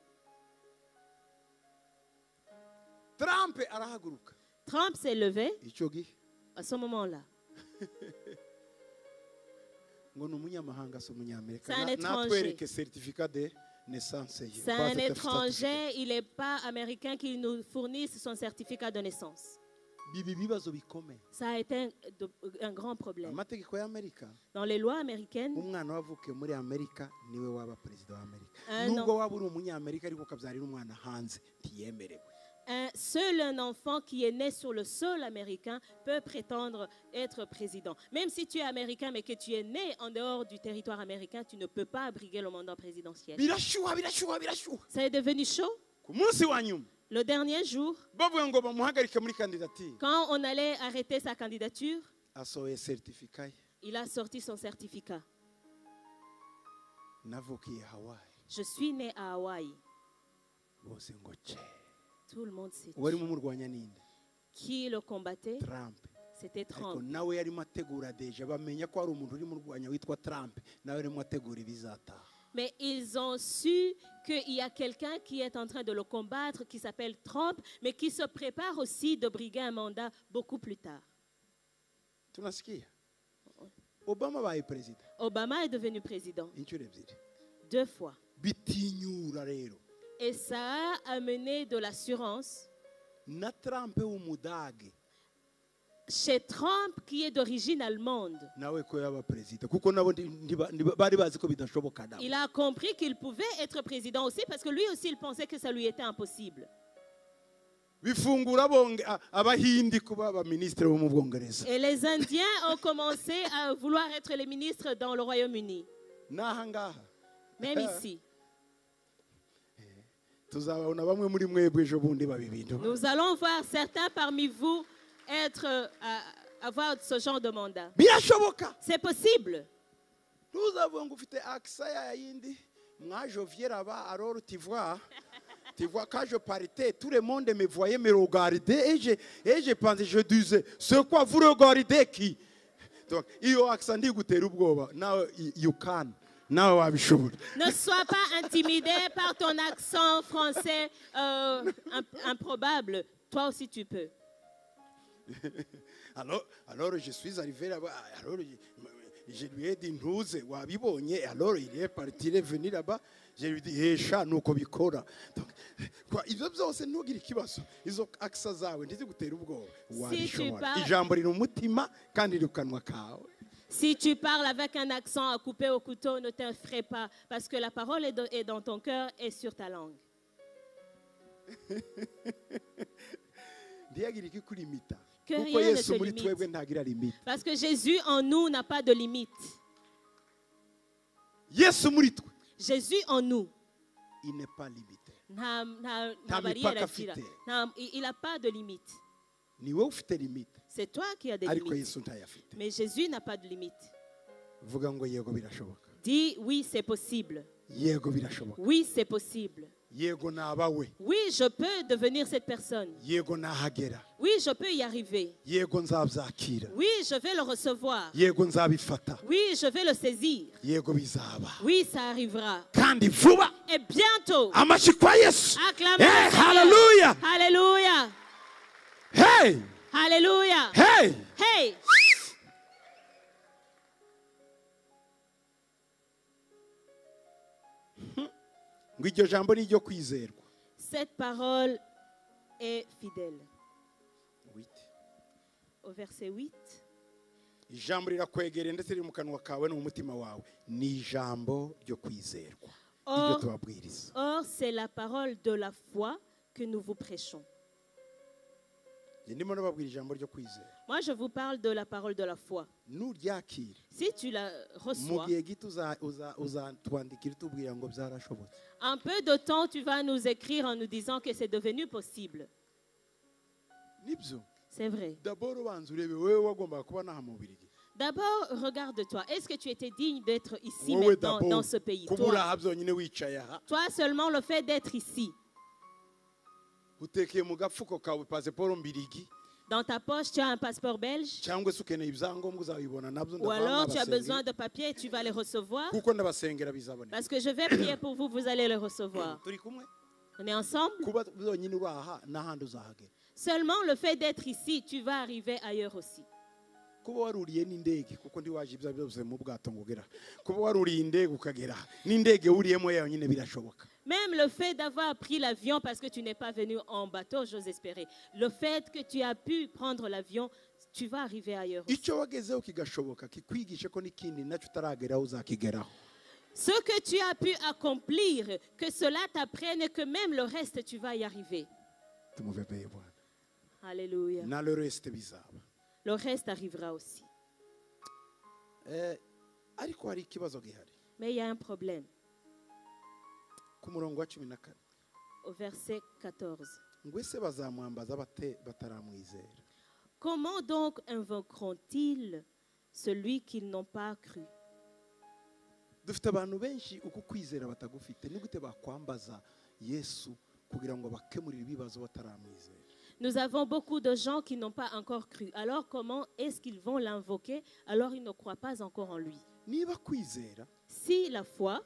Trump arahaguruka Trump s'est levé icyo gihe à ce moment-là. ngo ni umunyamahanga si umunyamerika. C'est un étranger. Natwereke certificat de naissance ye. C'est un étranger, il n'est pas américain qui nous fournisse son certificat de naissance. Bibi bibazo bikomeye. Ça a été un grand problème. Amategeko y'Amerika Dans les lois américaines, umwana wavukiye muri Amerika niwe waba perezida wa Amerika. Non. Nubwo waba uri umunyamerika ariko ukabyarira umwana hanze ntiyemerewe. seul un enfant qui est né sur le sol américain peut prétendre être président. Même si tu es américain mais que tu es né en dehors du territoire américain, tu ne peux pas briguer le mandat présidentiel. Birashuha. Ça est devenu chaud. Ku munsi wa nyuma Le dernier jour, bavuga ngo bamuhagarike muri kandidatire quand on allait arrêter sa candidature, asohoye certificat ye. il a sorti son certificat. Navukiye Hawaii. Je suis né à Hawaï. Bose ngo che. Tout le monde sait. Wari mu murwanya ninde? Qui le combattait? Trump. C'était Ariko Trump. nawe yarimo ategura deja bamenya ko hari umuntu uri mu rwanya witwa Trump nawe yarimo ategura ibizataha. Mais ils ont su qu'il y a quelqu'un qui est en train de le combattre, qui s'appelle Trump, mais qui se prépare aussi de briguer un mandat beaucoup plus tard. Tunasikia? obama abaye perezida Obama est devenu président inshuro ebyiri 2 fois. bitinyura rero Et ça a amené de l'assurance na Trump w'umudage chez Trump, qui est d'origine allemande. nawe ko yaba perezida kuko nabo bari bazi ko bidashoboka nabo. Il a compris qu'il pouvait être président aussi parce que lui aussi il pensait que ça lui était impossible. bifungura abahindi kuba abaministre bo mu Bwongereza. Et les Indiens ont commencé à vouloir être les ministres dans le Royaume-Uni. N'aha ngaha Même ici. tuzabona bamwe muri mwebwe ejo bundi babibintu. Nous allons voir certains parmi vous avoir ce genre de mandat. birashoboka. C'est possible. tuzavuga ngo ufite aksa ya yindi mwajoviera ba alors tu vois quand je partais tout le monde me voyait me regarder et je pensais je disais c'est quoi vous regardez qui donc iyo aksa ndi gutera ubwoba now you can nawe wabishobora. Ne sois pas intimidé par ton accent français improbable. Toi aussi tu peux. alors je suis arrivé là-bas alors je lui ai dit ntuze wabibonye alors il est parti revenir là-bas je lui dis hesha nuko bikora donc quoi ibyo byose ntugire ikibazo izo aksa zawe ndizigutera ubwoba wabishobora ijambo riri umutima kandi riri kanwa kawe. Si tu parles avec un accent à couper au couteau, ne t'effraie pas, parce que la parole est dans ton cœur et sur ta langue. Que rien ne te limite. Parce que Jésus en nous n'a pas de limite. Jésus en nous, il n'est pas limité. Il n'a pas de limite. limite. C'est toi qui as des limites. Mais Jésus n'a pas de limite. Dis oui, c'est possible. Oui, c'est possible. Oui, je peux devenir cette personne. Oui, je peux y arriver. Oui, je vais le recevoir. Oui, je vais le saisir. Oui, ça arrivera. Et bientôt. Acclamez. Hallelujah. Alléluia. Hey. Alléluia. Hey. Hey. Cette parole est fidèle. Au verset 8. Or, c'est la parole de la foi que nous vous prêchons. Moi, je vous parle de la parole de la foi. Si tu la reçois, en peu de temps, tu vas nous écrire en nous disant que c'est devenu possible. C'est vrai. D'abord, regarde-toi. Est-ce que tu étais digne d'être ici maintenant, dans ce pays? Toi seulement, le fait d'être ici. Dans ta poche, tu as un passeport belge. Ou alors tu as besoin de papiers et tu vas les recevoir. Parce que je vais prier pour vous, vous allez les recevoir. On est ensemble? Seulement le fait d'être ici, tu vas arriver ailleurs aussi. Même le fait d'avoir pris l'avion parce que tu n'es pas venu en bateau, j'ose espérer. Le fait que tu as pu prendre l'avion, tu vas arriver ailleurs aussi. Ce que tu as pu accomplir, que cela t'apprenne que même le reste, tu vas y arriver. Alléluia. Le reste arrivera aussi. Mais il y a un problème. Au verset 14. Comment donc invoqueront-ils celui qu'ils n'ont pas cru? Nous avons beaucoup de gens qui n'ont pas encore cru. Alors comment est-ce qu'ils vont l'invoquer alors ils ne croient pas encore en lui? Si la foi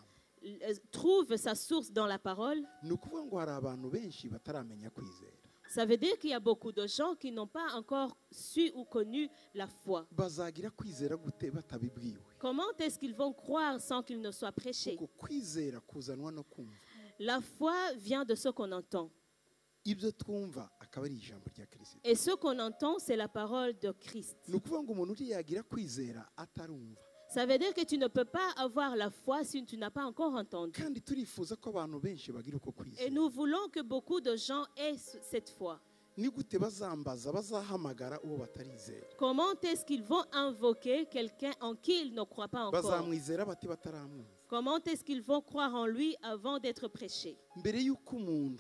trouve sa source dans la parole, Ça veut dire qu'il y a beaucoup de gens qui n'ont pas encore su ou connu la foi. bazagira kwizera gute batabibwiwe? Comment est-ce qu'ils vont croire sans qu'ils ne soient prêchés? Kuko kwizera kuzanwa no kumva. La foi vient de ce qu'on entend. Ibyo twumva akaba ari ijambo rya Kristo. Et ce qu'on entend, c'est la parole de Christ. Ni ukuvuga ngo umuntu yagira kwizera atarumva. Ça veut dire que tu ne peux pas avoir la foi si tu n'as pas encore entendu. Kandi turifuza ko abantu benshi bagira uko Et kwizera. nous voulons que beaucoup de gens aient cette foi. Ni gute bazambaza bazahamagara uwo batarizera? Comment est-ce qu'ils vont invoquer quelqu'un en qui ils ne croient pas encore? Bazamwizera bati bataramwumva. Comment est-ce qu'ils vont croire en lui avant d'être prêchés? Mbere y'uko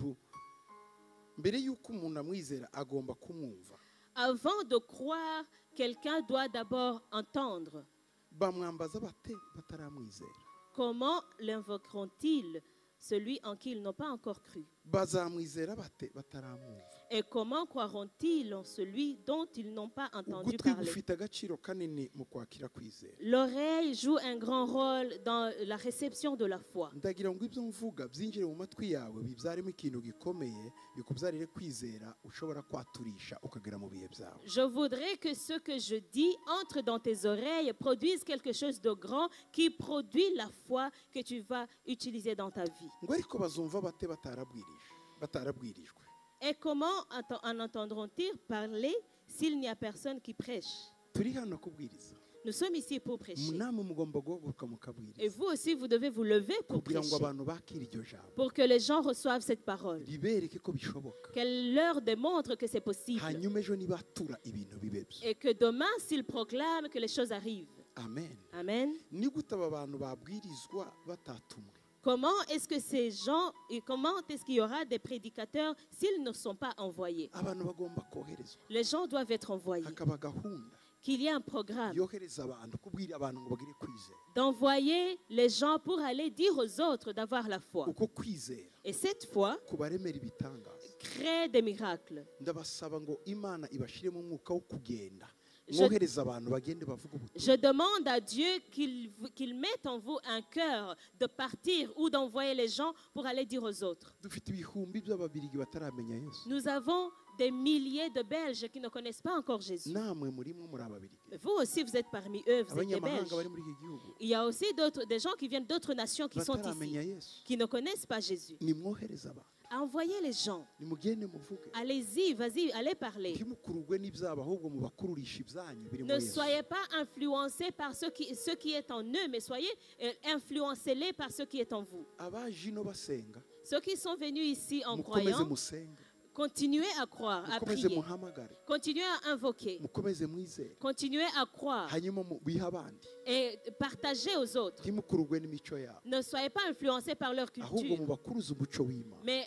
umuntu amwizera agomba kumwumva. Avant de croire, quelqu'un doit d'abord entendre. Bamwambaza bate bataramwizera? Comment l'invoqueront-ils, celui en qui ils n'ont pas encore cru? Bazamwizera bate bataramwumva? Et comment croiront-ils en celui dont ils n'ont pas entendu Ugutwi parler? gufite agaciro kanini mu kwakira kwizera. L'oreille joue un grand rôle dans la réception de la foi. Ndagira ngo ibyo mvuga byinjire mu matwi yawe bibyarimo ikintu gikomeye bikubyarire kwizera ushobora kwaturisha ukagera mu bihe byawe. Je voudrais que ce que je dis entre dans tes oreilles, produise quelque chose de grand qui produit la foi que tu vas utiliser dans ta vie. Ngo ariko bazumva bate batarabwirijwe? Et comment en entendront-ils parler s'il n'y a personne qui prêche? Turi hano kubwiriza. Nous sommes ici pour prêcher. Namwe mugomba guhaguruka Et mukabwiriza vous aussi, vous devez vous lever pour kugira ngo prêcher, abantu bakire iryo jambo. pour que les gens reçoivent cette parole, Ribereke ko bishoboka. qu'elle leur démontre que c'est possible. Hanyuma ejo nibatura ibintu bibe byo. Et que demain, s'ils proclament, que les choses arrivent. Amen. Amen. Ni gute aba bantu babwirizwa batatumwe? Comment est-ce que ces gens, et comment est-ce qu'il y aura des prédicateurs s'ils ne sont pas envoyés? Abantu bagomba koherezwa. Les gens doivent être envoyés. Hakaba gahunda Qu'il y ait un programme yohereza abantu kubwira abantu ngo bagire kwizera. d'envoyer les gens pour aller dire aux autres d'avoir la foi. Uko kwizera Et cette foi kubaremera ibitangaza. crée des miracles. Ndabasaba ngo Imana ibashiremo umwuka wo kugenda. Je- Mwohereza abantu bagende bavuga ubutumwa. Je demande à Dieu qu'il mette en vous un cœur de partir ou d'envoyer les gens pour aller dire aux autres. Dufite ibihumbi by'ababirigi bataramenya Yesu. Nous avons des milliers de Belges qui ne connaissent pas encore Jésus. Namwe murimo muri ababirigi. Vous aussi, vous êtes parmi eux, vous êtes des Abanyamahanga Belges. bari muri iki gihugu Il y a aussi des gens qui viennent d'autres nations qui sont bataramenya ici, Yesu. qui ne connaissent pas Jésus. Nimwohereza abantu. Envoyez les gens. Nimugende muvuge. Allez-y, vas-y, allez parler. Ntimukururwe n'ibyabo ahubwo mubakururisha ibyanyu biri Ne muri Yesu. soyez pas influencés par ce qui est en eux, mais soyez influencez-les par ce qui est en vous. Abaje ino basenga Ceux qui sont venus ici en mukomeze croyant, musenge. continuez à croire, à Mukomeze prier. muhamagare. Continuez à invoquer. Mukomeze mwizere. Continuez à croire Hanyuma bihe abandi. et partagez aux autres. Ntimukururwe n'imico yabo. Ne soyez pas influencés par leur Ahubwo culture, mubakuruze umuco w'Imana. mais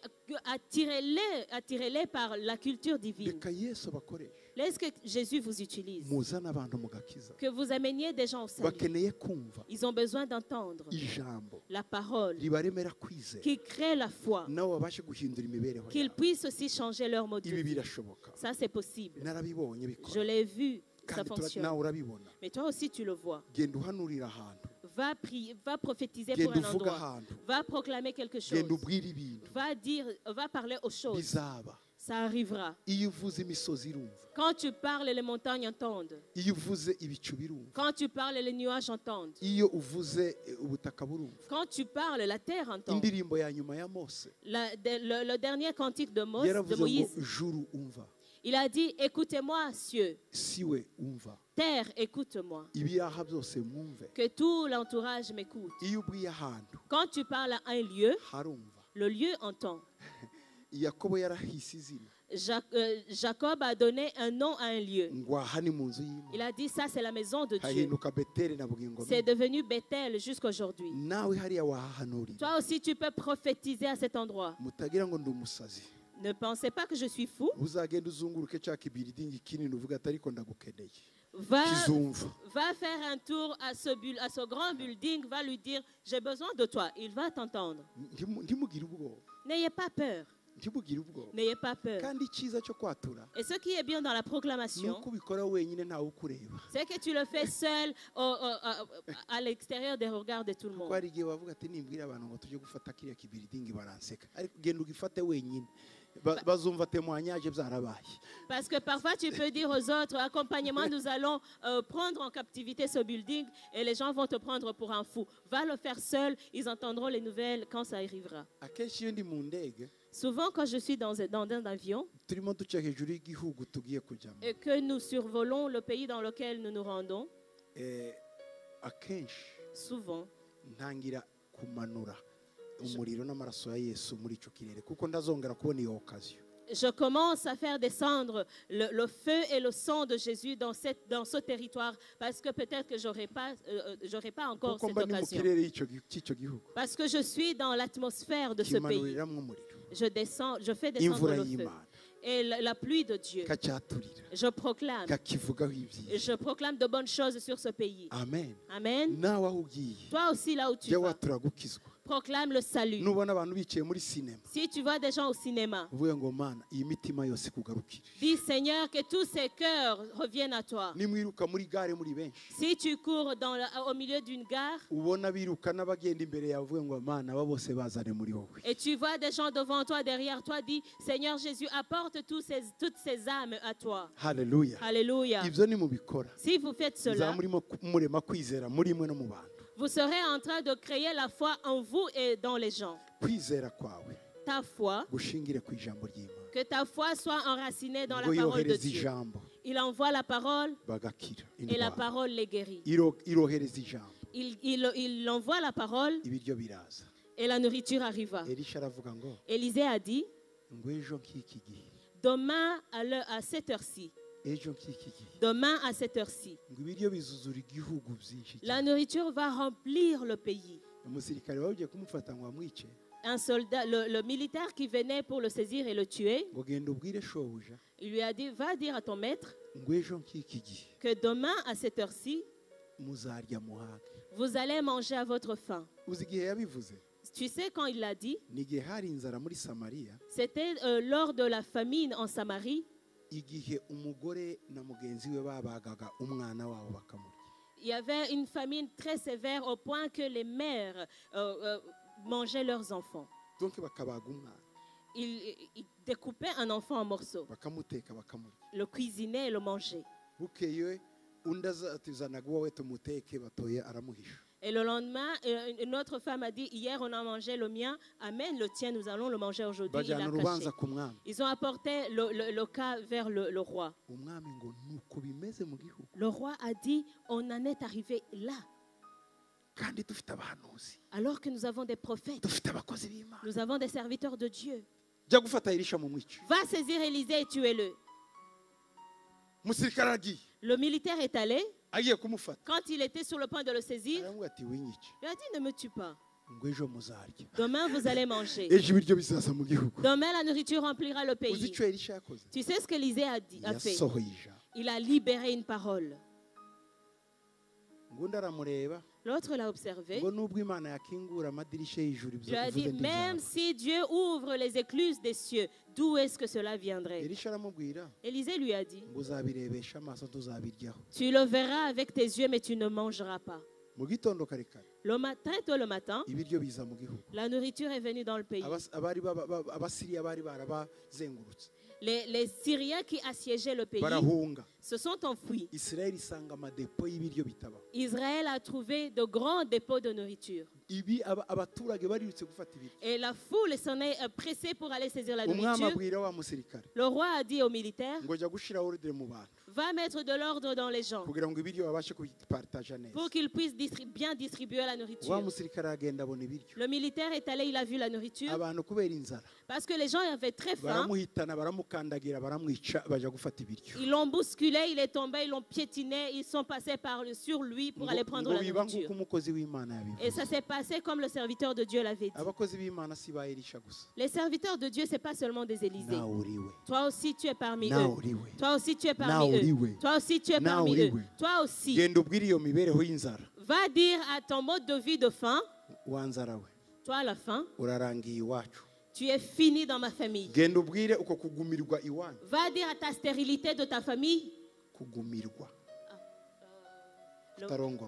attirez-les par la culture divine. Reka Yesu abakoreshe. Laisse que Jésus vous utilise, Muzane abantu mugakiza. que vous ameniez des gens au salut. Bakeneye kumva Ils ont besoin d'entendre ijambo la parole ribaremera kwizera. qui crée la foi, Nabo babashe guhindura imibereho qu'ils yabo. puissent aussi changer leur mode de Ibi vie. birashoboka. Ça, c'est possible. Narabibonye Je bikora. l'ai vu, ça Kandi fonctionne. nawe urabibona. Mais toi aussi, tu le vois. Genda uhanurira ahantu. Va prier, va prophétiser pour Genda un uvuga endroit. ahantu. Va proclamer quelque chose. Genda ubwire ibintu. Va parler aux choses. Bizaba. Ça arrivera. Iyo uvuze imisozi irumva. Quand tu parles, les montagnes entendent. Iyo uvuze ibicu birumva. Quand tu parles, les nuages entendent. Iyo uvuze ubutaka burumva. Quand tu parles, la terre entend. Indirimbo ya nyuma ya Mose Le dernier cantique de yaravuze ngo Moïse, juru umva. il a dit, écoutez-moi, cieux, Siwe umva. terre, écoute-moi. Ibiyaha byose mwumve. Que tout l'entourage m'écoute. Iyo ubwiye ahantu Quand tu parles à un lieu, harumva. le lieu entend. Yakobo yarahise izina Jacob a donné un nom à un lieu. ngo aha ni mu nzu y'Imana. Il a dit, ça c'est la maison de Dieu. Hahinduka Beteli na bugingo. C'est devenu Bethel jusqu'aujourd'hui. Nawe hariya wahahanurira. Toi aussi, tu peux prophétiser à cet endroit. Mutagira ngo ndi umusazi. Ne pensez pas que je suis fou. Uzagenda uzunguruke cya kibiridingi kinini uvuga ati ariko ndagukeneye. Va Kizumva. faire un tour à ce grand building, va lui dire, j'ai besoin de toi. Il va t'entendre. Ntimugire ubwoba. N'ayez pas peur. ntibugire ubwoba N'ayez pas peur. kandi icyiza cyo kwatura Et ce qui est bien dans la ni proclamation, uko ubikora wenyine ntawe ukureba c'est que tu le fais seul à l'extérieur des regards de tout le kuko monde. hari igihe bavuga ati nimbwira abantu ngo tujye gufata kiriya kibiridingi baranseka ariko genda ugifate wenyine bazumva témoignage byarabaye. Parce que parfois tu peux dire aux autres, accompagnement, nous allons prendre en captivité ce building et les gens vont te prendre pour un fou. Va le faire seul, ils entendront les nouvelles quand ça arrivera. akenshi iyo ndi mu ndege Souvent quand je suis dans un avion turimo duca hejuru y'igihugu tugiye kujyamo et que nous survolons le pays dans lequel nous nous rendons, akenshi souvent ntangira kumanura umuriro n'amaraso ya Yesu muri icyo kirere kuko ndazongera kubona iyo occasion. je commence à faire descendre le feu et le sang de Jésus dans ce territoire parce que peut-être que j'aurai pas encore kuko cette mba ni mu occasion. kirere cy'icyo gihugu Parce que je suis dans l'atmosphère de ce pays. kimanuriramo umuriro Je fais descendre imvura le feu. y'Imana Et la pluie de Dieu. ikacyaturira Je proclame. ikakivugaho ibyiza. Je proclame de bonnes choses sur ce pays. amen. Amen. nawe aho ugiye Toi aussi, là où tu jya vas, watura gukizwa. proclame le salut. nubona abantu bicaye muri sinema Si tu vois des gens au cinéma, uvuge ngo mana iyi mitima yose ikugarukire. dis Seigneur que tous ces cœurs reviennent à toi. nimwiruka muri gare muri benshi Si tu cours au milieu d'une gare ubona biruka n'abagenda imbere yawe uvuge ngo mana aba bose bazane muri wowe. et tu vois des gens devant toi, derrière toi, dis Seigneur Jésus, apporte toutes ces âmes à toi. haleluya. Alléluia. ibyo nimubikora Si vous faites muzaba cela, murimo murema kwizera muri mwe no mu bantu. vous serez en train de créer la foi en vous et dans les gens. kwizera kwawe Ta foi, gushingire ku ijambo ry'Imana. que ta foi soit enracinée dans la ngo parole de yohereza Dieu. ijambo Il envoie la parole bagakira et la indwara. parole les guérit. irohereza ijambo Il envoie la parole ibiryo biraza. et la nourriture arriva. elisha aravuga ngo Élisée a dit, ngo ejo nk'iki gihe demain à cette heure-ci, ejo nk'iki gihe demain à cette heure-ci, ngo ibiryo bizuzura igihugu byinshi la cyane. nourriture va remplir le pays. umusirikare bagiye kumufata ngo amwice Un soldat, le militaire qui venait pour le saisir et le tuer, ngo genda ubwire shobuja il lui a dit, va dire à ton maître ngo ejo nk'iki gihe que demain à cette heure-ci, muzarya muhage. vous allez manger à votre faim. uzi igihe yabivuze Tu sais quand il l'a dit, ni igihe hari inzara muri Samariya c'était lors de la famine en Samarie. igihe umugore na mugenzi we babagaga umwana wabo bakamurya. Il y avait une famine très sévère au point que les mères mangeaient leurs enfants. donc bakabaga umwana Ils découpaient un enfant en morceaux, bakamuteka bakamurya. le cuisinaient et le mangeaient. bukeye undi azatuzanaga uwawe tumuteke batoye aramuhisha. Et le lendemain, une autre femme a dit, hier on a mangé le mien, amène le tien, nous allons le manger aujourd'hui. Il bajyana a caché. urubanza ku mwami. Ils ont apporté le cas vers le roi. umwami ngo nuko bimeze mu gihugu Le roi a dit, on en est arrivé là, kandi dufite abahanuzi alors que nous avons des prophètes, dufite abakozi b'Imana. nous avons des serviteurs de Dieu. jya gufata elisha mu mwica. Va saisir Élisée et tuez-le. umusirikare aragiye Le militaire est allé. agiye kumufata Quand il était sur le point de le saisir, aramubwira ati winyice il a dit, ne me tue pas. ngo ejo muzarya. Demain, vous allez manger. ejo ibiryo bizaza mu gihugu. Demain, la nourriture remplira le uzi pays. icyo elisha yakoze? Tu sais ce qu'Élisée a fait? yasohoye ijambo. Il a libéré une parole. ngo undi aramureba L'autre l'a observé. ngo nubwo Imana yakingura amadirishya y'ijuru Je lui ai dit, bivuze même si Dieu ouvre les écluses des cieux, d'où est-ce que cela viendrait? elisha aramubwira Élisée lui a dit, ngo uzabirebesha amaso tuzabiryaho. tu le verras avec tes yeux, mais tu ne mangeras pas. mu gitondo kare kare Très tôt le matin, ibiryo biza mu gihugu. la nourriture est venue dans le pays. abasiriya bari barabazengurutse Les Syriens qui assiégeaient le pays barahunga. se sont enfuis. isirayeli isanga amadepo y'ibiryo bitaba. Israël a trouvé de grands dépôts de nourriture. ibi abaturage barirutse gufata ibiryo. Et la foule s'en est pressée pour aller saisir la umwami nourriture. abwira wa musirikare Le roi a dit aux militaires, ngo jya gushyira ordre mu bantu va mettre de l'ordre dans les gens kugira ngo ibiryo babashe kubipartaja neza. pour qu'ils puissent bien distribuer la wa nourriture. musirikare aragenda abona ibiryo. Le militaire est allé, il a vu la nourriture. abantu kubera inzara Parce que les gens avaient très faim. baramuhitana baramukandagira baramwica bajya gufata ibiryo. Ils l'ont bousculé, il est tombé, ils l'ont piétiné, ils sont passés sur lui pour aller prendre ngo la biba nourriture. nk'uko umukozi w'Imana Et ça yabivuze. s'est passé comme le serviteur de Dieu l'avait dit. abakozi b'Imana si ba elisha gusa. Les serviteurs de Dieu, ce n'est pas seulement des Élysées. nawe uriwe. Toi aussi, tu es parmi nawe eux. uriwe. Toi aussi, tu es Nawe parmi eux. uriwe. Toi aussi, tu es Nawe parmi eux. uriwe. Toi aussi. genda ubwire iyo mibereho y'inzara. Va dire à ton mode de vie de faim, wa nzara we toi la faim, urarangiye iwacu. Tu es fini dans ma famille. genda ubwire uko kugumirwa iwanyu. Va dire à ta stérilité de ta famille. Kugumirwa. Le, Kutarongorwa.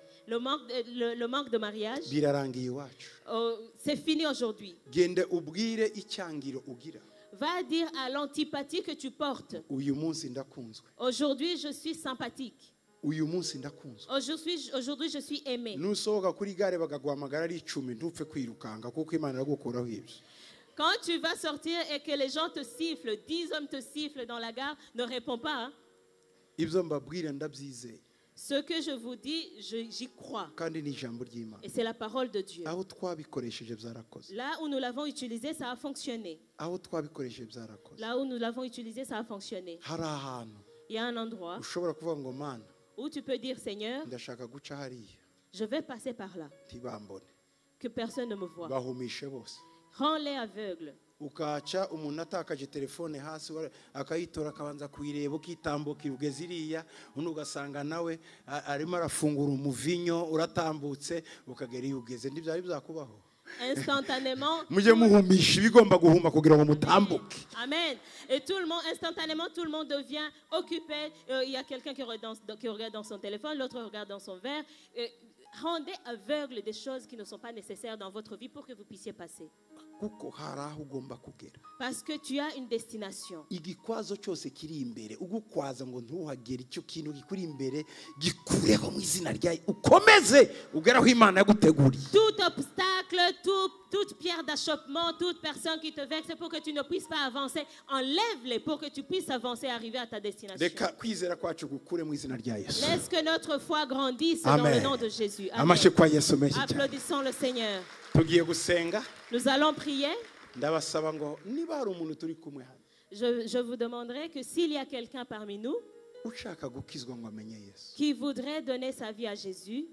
le manque de mariage. Birarangiye iwacu. C'est fini aujourd'hui. Genda ubwire icyangiro ugira. Va dire à l'antipathie que tu portes. Uyu munsi ndakunzwe. Aujourd'hui, je suis sympathique. Uyu munsi ndakunzwe. Aujourd'hui, je suis aimé. Nusohoka kuri gare bakaguhamagara ari 10 ntupfe kwirukanga kuko Imana iragukuraho ibyo. Quand tu vas sortir et que les gens te sifflent, 10 hommes te sifflent dans la gare, ne réponds pas. Hein? Ibyo mbabwira ndabyizeye. Ce que je vous dis, j'y crois. Kandi ni ijambo ry'Imana. Et c'est la parole de Dieu. Aho twabikoresheje byarakoze. Là où nous l'avons utilisé, ça a fonctionné. Aho twabikoresheje byarakoze. Là où nous l'avons utilisé, ça a fonctionné. Hari ahantu Il y a un endroit ushobora kuvuga ngo Mana où tu peux dire, Seigneur, ndashaka guca hariya je vais passer par là, ntibambone que personne ne me voit. bahumishe bose. Rends-les aveugles. Ukaca umuntu atakaje telefone hasi akayitora akabanza kuyireba ukitambukira ugeze iriya undi ugasanga nawe arimo arafungura umuvinyo uratambutse ukagera iyo ugeze ntibyari byakubaho. Instantanément. Mujye muhumisha ibigomba guhuma kugira ngo mutambuke. Amen. Et tout le monde, instantanément, tout le monde devient occupé. Il y a quelqu'un qui regarde dans son téléphone, l'autre regarde dans son verre. Rendez aveugle des choses qui ne sont pas nécessaires dans votre vie pour que vous puissiez passer. Kuko hari aho ugomba kugera. Parce que tu as une destination. Igikwazo cyose kiri imbere ugukwaza ngo ntuhagere icyo kintu gikuri imbere gikureho mu izina ryayo ukomeze ugeraho Imana yaguteguriye. Tout obstacle, toute pierre d'achoppement, toute personne qui te vexe pour que tu ne puisses pas avancer, enlève-les pour que tu puisses avancer et arriver à ta destination. Reka kwizera kwacu gukure mu izina rya Yesu. Laisse que notre foi grandisse dans Amen. le nom de Jésus. Amen. Amashe kwa Yesu menshi cyane. Applaudissons le Seigneur. Tugiye gusenga. Nous allons prier. Ndabasaba ngo niba hari umuntu turi kumwe hano Je vous demanderai que s'il y a quelqu'un parmi nous ushaka gukizwa ngo amenye Yesu qui voudrait donner sa vie à Jésus,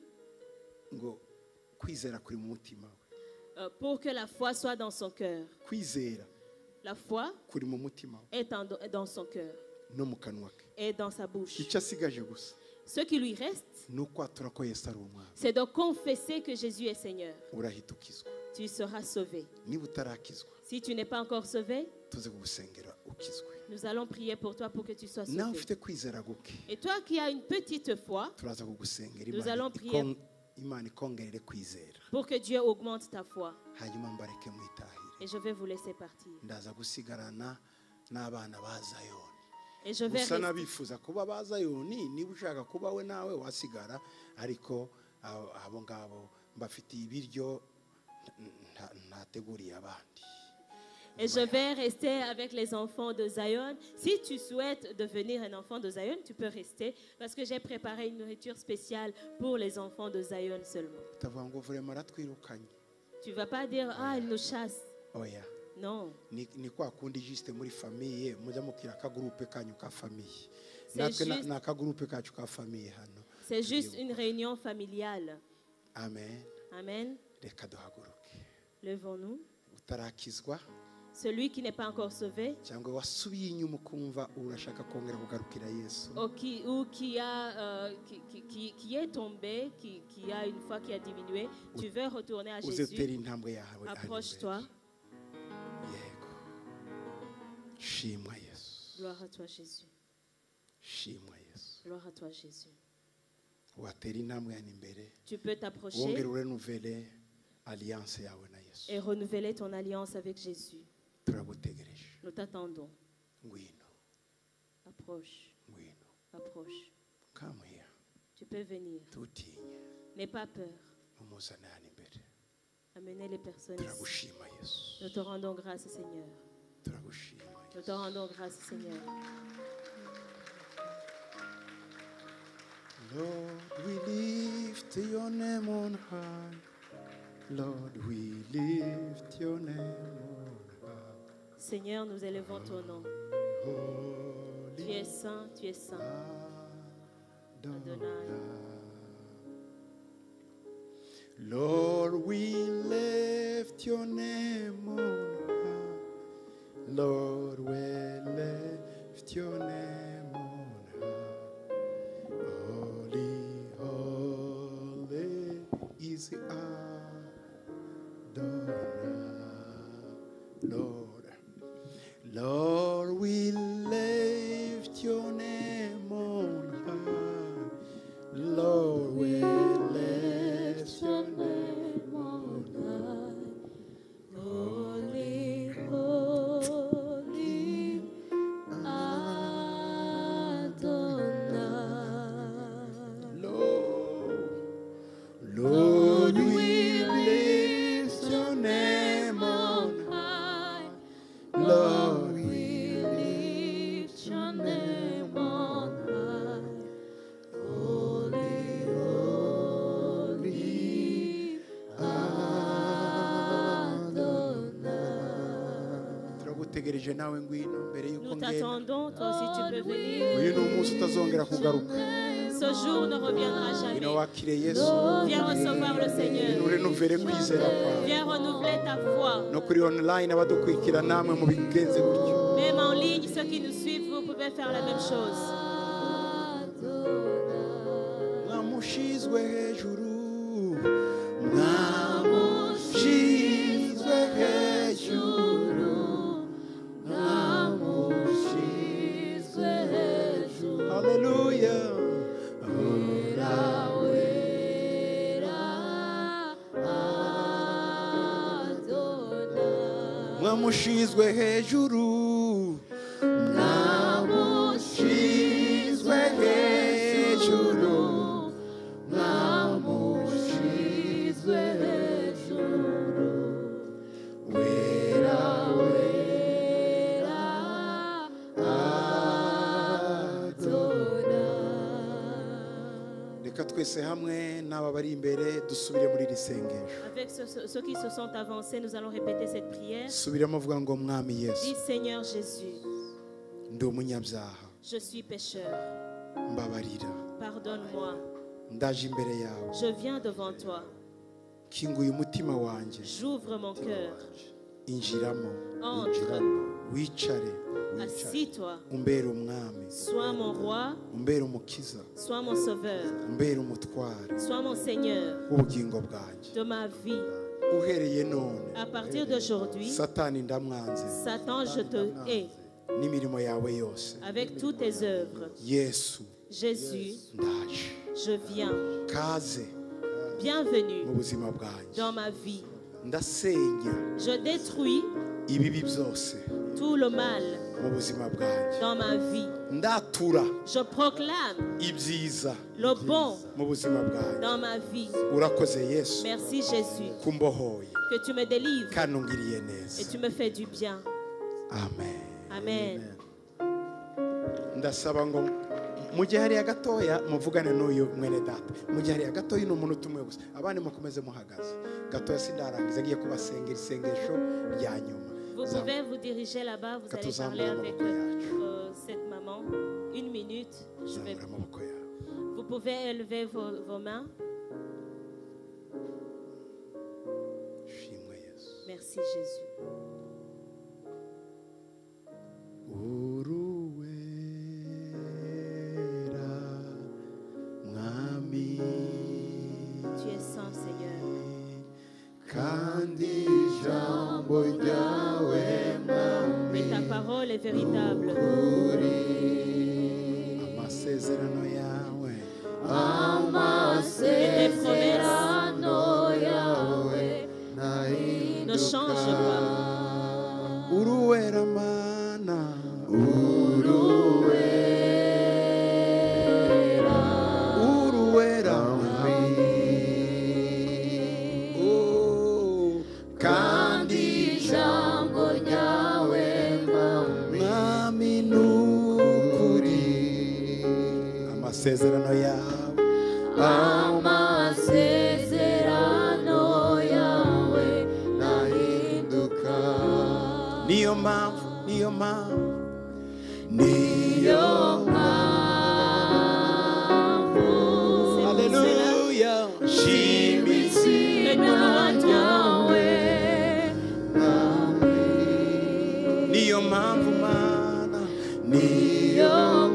ngo kwizera kuri mu mutima we. pour que la foi soit dans son cœur. Kwizera La foi kuri mu mutima we est dans son cœur no mu kanwa ke. et dans sa bouche. Icyo asigaje gusa Ce qui lui reste, ni ukwatura ko Yesu ari umwami. c'est de confesser que Jésus est Seigneur. Urahita ukizwa. Tu seras sauvé. Niba utarakizwa Si tu n'es pas encore sauvé, tuze kugusengera ukizwe. nous allons prier pour toi pour que tu sois Nawe sauvé. ufite kwizera guke Et toi qui as une petite foi, turaza kugusengera Nous allons prier. Imana ikongerere kwizera pour que Dieu augmente ta foi. hanyuma mbareke mwitahire. Et je vais vous laisser partir. Ndaza gusigarana n'abana ba Zayoni. Et je vais Gusa rester. n'abifuza kuba ba Zayoni niba ushaka kuba we nawe wasigara ariko abo ngabo mbafitiye ibiryo ntateguriye abandi. Et je vais rester avec les enfants de Zion. Si tu souhaites devenir un enfant de Zion, tu peux rester parce que j'ai préparé une nourriture spéciale pour les enfants de Zion seulement. Utavuga ngo vraiment aratwirukanye. Tu ne vas pas dire, ah, ils nous chassent. Oya. Non. Ni kwa kundi juste muri famille mujya mukira akagroupe kanyu ka famille. C'est Natwe juste- na akagroupe kacu ka famille hano. C'est juste une réunion familiale. Amen. Amen. Reka duhaguruke. Levons-nous. Utarakizwa Celui qui n'est pas encore sauvé cyangwa wasubiye inyuma ukumva urashaka kongera kugarukira Yesu. ou qui est tombé, qui a une foi qui a diminué, tu veux retourner à Uzetera Jésus, intambwe yawe. approche-toi. Yego. Shimwa Yesu. Gloire à toi, Jésus. Shimwa Yesu. Gloire à toi, Jésus. Watera intambwe yani imbere. Tu peux t'approcher Wongera urenuvele alliance yawe na Yesu. et renouveler ton alliance avec Jésus. Turagutegereje. Nous t'attendons. Ngwino. Approche, Ngwino. approche. Come here. Tu peux venir. Tutinye. N'aie pas peur. Umuzane hano imbere. Amenez les personnes ici. Turagushima Yesu. Nous te rendons grâce, Seigneur. Turagushima Nous Yesu. te rendons grâce, Seigneur. Lord, we lift your name on high. Lord, we lift your name on high. Seigneur, nous élevons ton nom. Tu Holy es saint, tu es saint. Adonai. Lord, we lift your name on high. Lord, we lift your name on high. Holy, holy is Adonai. Lord, we lift your name on high. Lord, we lift your name on high. Holy, holy, Adonai. Lord, we lift your name on high. Lord, we lift your name on high. Holy, holy, Adonai. turagutegereje nawe ngwino mbere yuko Nous ngenda. t'attendons, toi aussi tu peux venir. Uyu ni umunsi utazongera kugaruka. Ce jour ne reviendra Ngwino jamais. wakire Yesu. Viens recevoir le Seigneur. Urenuvere kwizera kwawe. Viens renouveler ta foi. No kuri online abadukurikira namwe mubigenze gutyo. Même en ligne, ceux qui nous suivent, vous pouvez faire la même chose. Mwamushizwe hejuru. Mwamushizwe hejuru. Mwamushizwe hejuru. Hallelujah. Mwamushizwe hejuru. Mwamushizwe hejuru. Mwamushizwe hejuru. Wera, wera, Adonai. Reka twese hamwe n'aba bari imbere dusubire muri iri sengesho. Avec ceux qui se sont avancés, nous allons répéter cette prière. Subiramo avuga ngo mwami Dis Yesu, Seigneur Jésus, ndi umunyabyaha, je suis pécheur. mbabarira, Pardonne-moi. ndaje imbere yawe, Je viens devant toi. kinguye umutima wanjye, J'ouvre mon cœur. injiramo, Entre. wicare, Assis-toi. umbere umwami, Sois mon roi. umbere umukiza, Sois mon sauveur. umbere umutware Sois mon Seigneur w'ubugingo bwanjye. de ma vie. Uhereye none, À partir d'aujourd'hui, Satani ndamwanze Satan, je te hais n'imirimo yawe yose. avec toutes tes œuvres. Yesu, Jésus, ndaje, je viens. kaze Bienvenue mu buzima bwanjye. dans ma vie. Ndasenya Je détruis ibibi byose tout le mal mu buzima bwanjye. dans ma vie. Ndatura Je proclame ibyiza le bon mu buzima bwanjye. dans ma vie. Urakoze Yesu Merci Jésus kumbohoye que tu me délivres kandi ungiriye et neza. tu me fais du bien. Amen. Amen. Ndasaba ngo mu gihe hariya gatoya muvugane n'uyu mwene data. Mu gihe hariya gatoya ni umuntu utumwe gusa, abandi mukomeze muhagaze gatoya, sindarangiza ngiye kubasengera isengesho rya nyuma. Vous pouvez vous diriger là-bas, vous allez parler avec cette maman. 1 minute. Zamura amaboko yawe. Vous pouvez élever vos mains. Shimwe Yesu. Merci Jésus. Uruwera mwami, Tu es saint Seigneur. kandi ijambo ryawe mwami, Et ta parole est véritable. amasezerano yawe, Et tes promesses ne changent pas. uruwera mana, uruwera mwami, oh, kandi ijambo ryawe mwami nukuri, amasezerano yawe, niyo mpamvu, niyo mpamvu, niyo mpamvu, haleluya, shimitsi Que nous louons ton nom. niyo mpamvu mana, niyo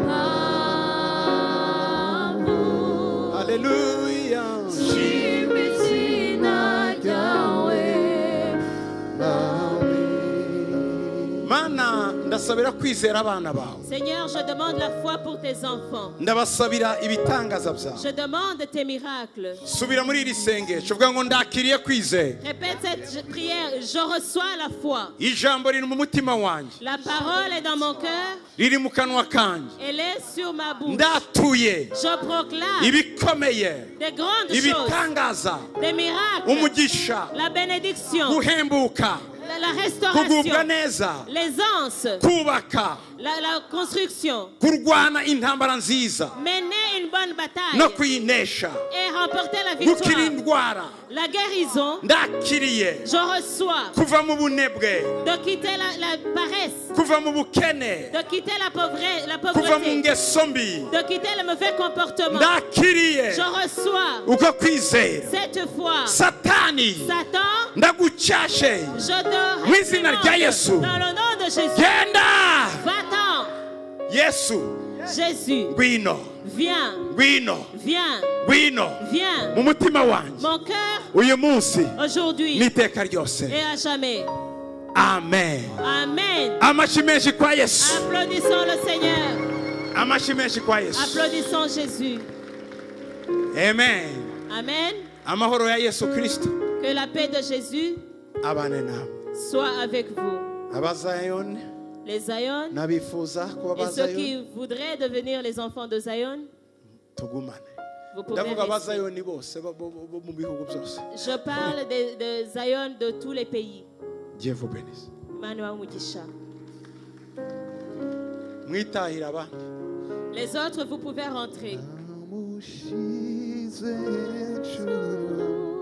mpamvu, haleluya, mana ndasabira kwizera abana bawe. Seigneur, je demande la foi pour tes enfants. Ndabasabira ibitangaza byawe. Je demande tes miracles. Subira muri iri sengesho uvuga ngo ndakiriye kwizera. Répète cette prière. Je reçois la foi. Ijambo riri mu mutima wanjye. La parole est dans mon cœur. Riri mu kanwa kanjye. Elle est sur ma bouche. Ndatuye. Je proclame Ibikomeye. des grandes choses. Ibitangaza. Des miracles. Umugisha. La bénédiction. Guhembuka. La restauration. Kugubwa neza. L'aisance. Kubaka. La construction. Kurwana intambara nziza. Mener une bonne bataille. No kuyinesha. Et remporter la Gukira victoire. indwara. La guérison. Ndakiriye. Je reçois. Kuva mu bunebwe. De quitter la paresse. Kuva mu bukene. De quitter la Kuva mu pauvreté. ngeso mbi. De quitter le mauvais comportement. Ndakiriye. Je reçois Uko kwizera. cette foi. Satani. Satan, Ndagucyashe. je te Mu izina rya réprimande Yesu. dans le nom de Jésus. Genda. Va-t'en. Yesu. Jésus, Ngwino. viens, Ngwino. viens, Ngwino. viens. Mu mutima wanjye. Mon cœur, Uyu munsi. aujourd'hui N'iteka ryose. et à jamais. Amen. Amen. Amashyi menshi kwa Yesu. Applaudissons le Seigneur. Amashyi menshi kwa Yesu. Applaudissons Jésus. Amen. Amen. Amahoro ya Yesu Kristo Que la paix de Jésus abane nawe. soit avec vous. Abazayoni Les Zion n'abifuza kuba et ceux abazayoni qui voudraient devenir les enfants de Zion, tugumane. vous pouvez Ndavuga rester. abazayoni bose bo mu bihugu byose. Je parle de Zion de tous les pays. Dieu vous bénisse. Manoa Mugisha. Mwitahira abandi. Les autres, vous pouvez rentrer. Amushize hejuru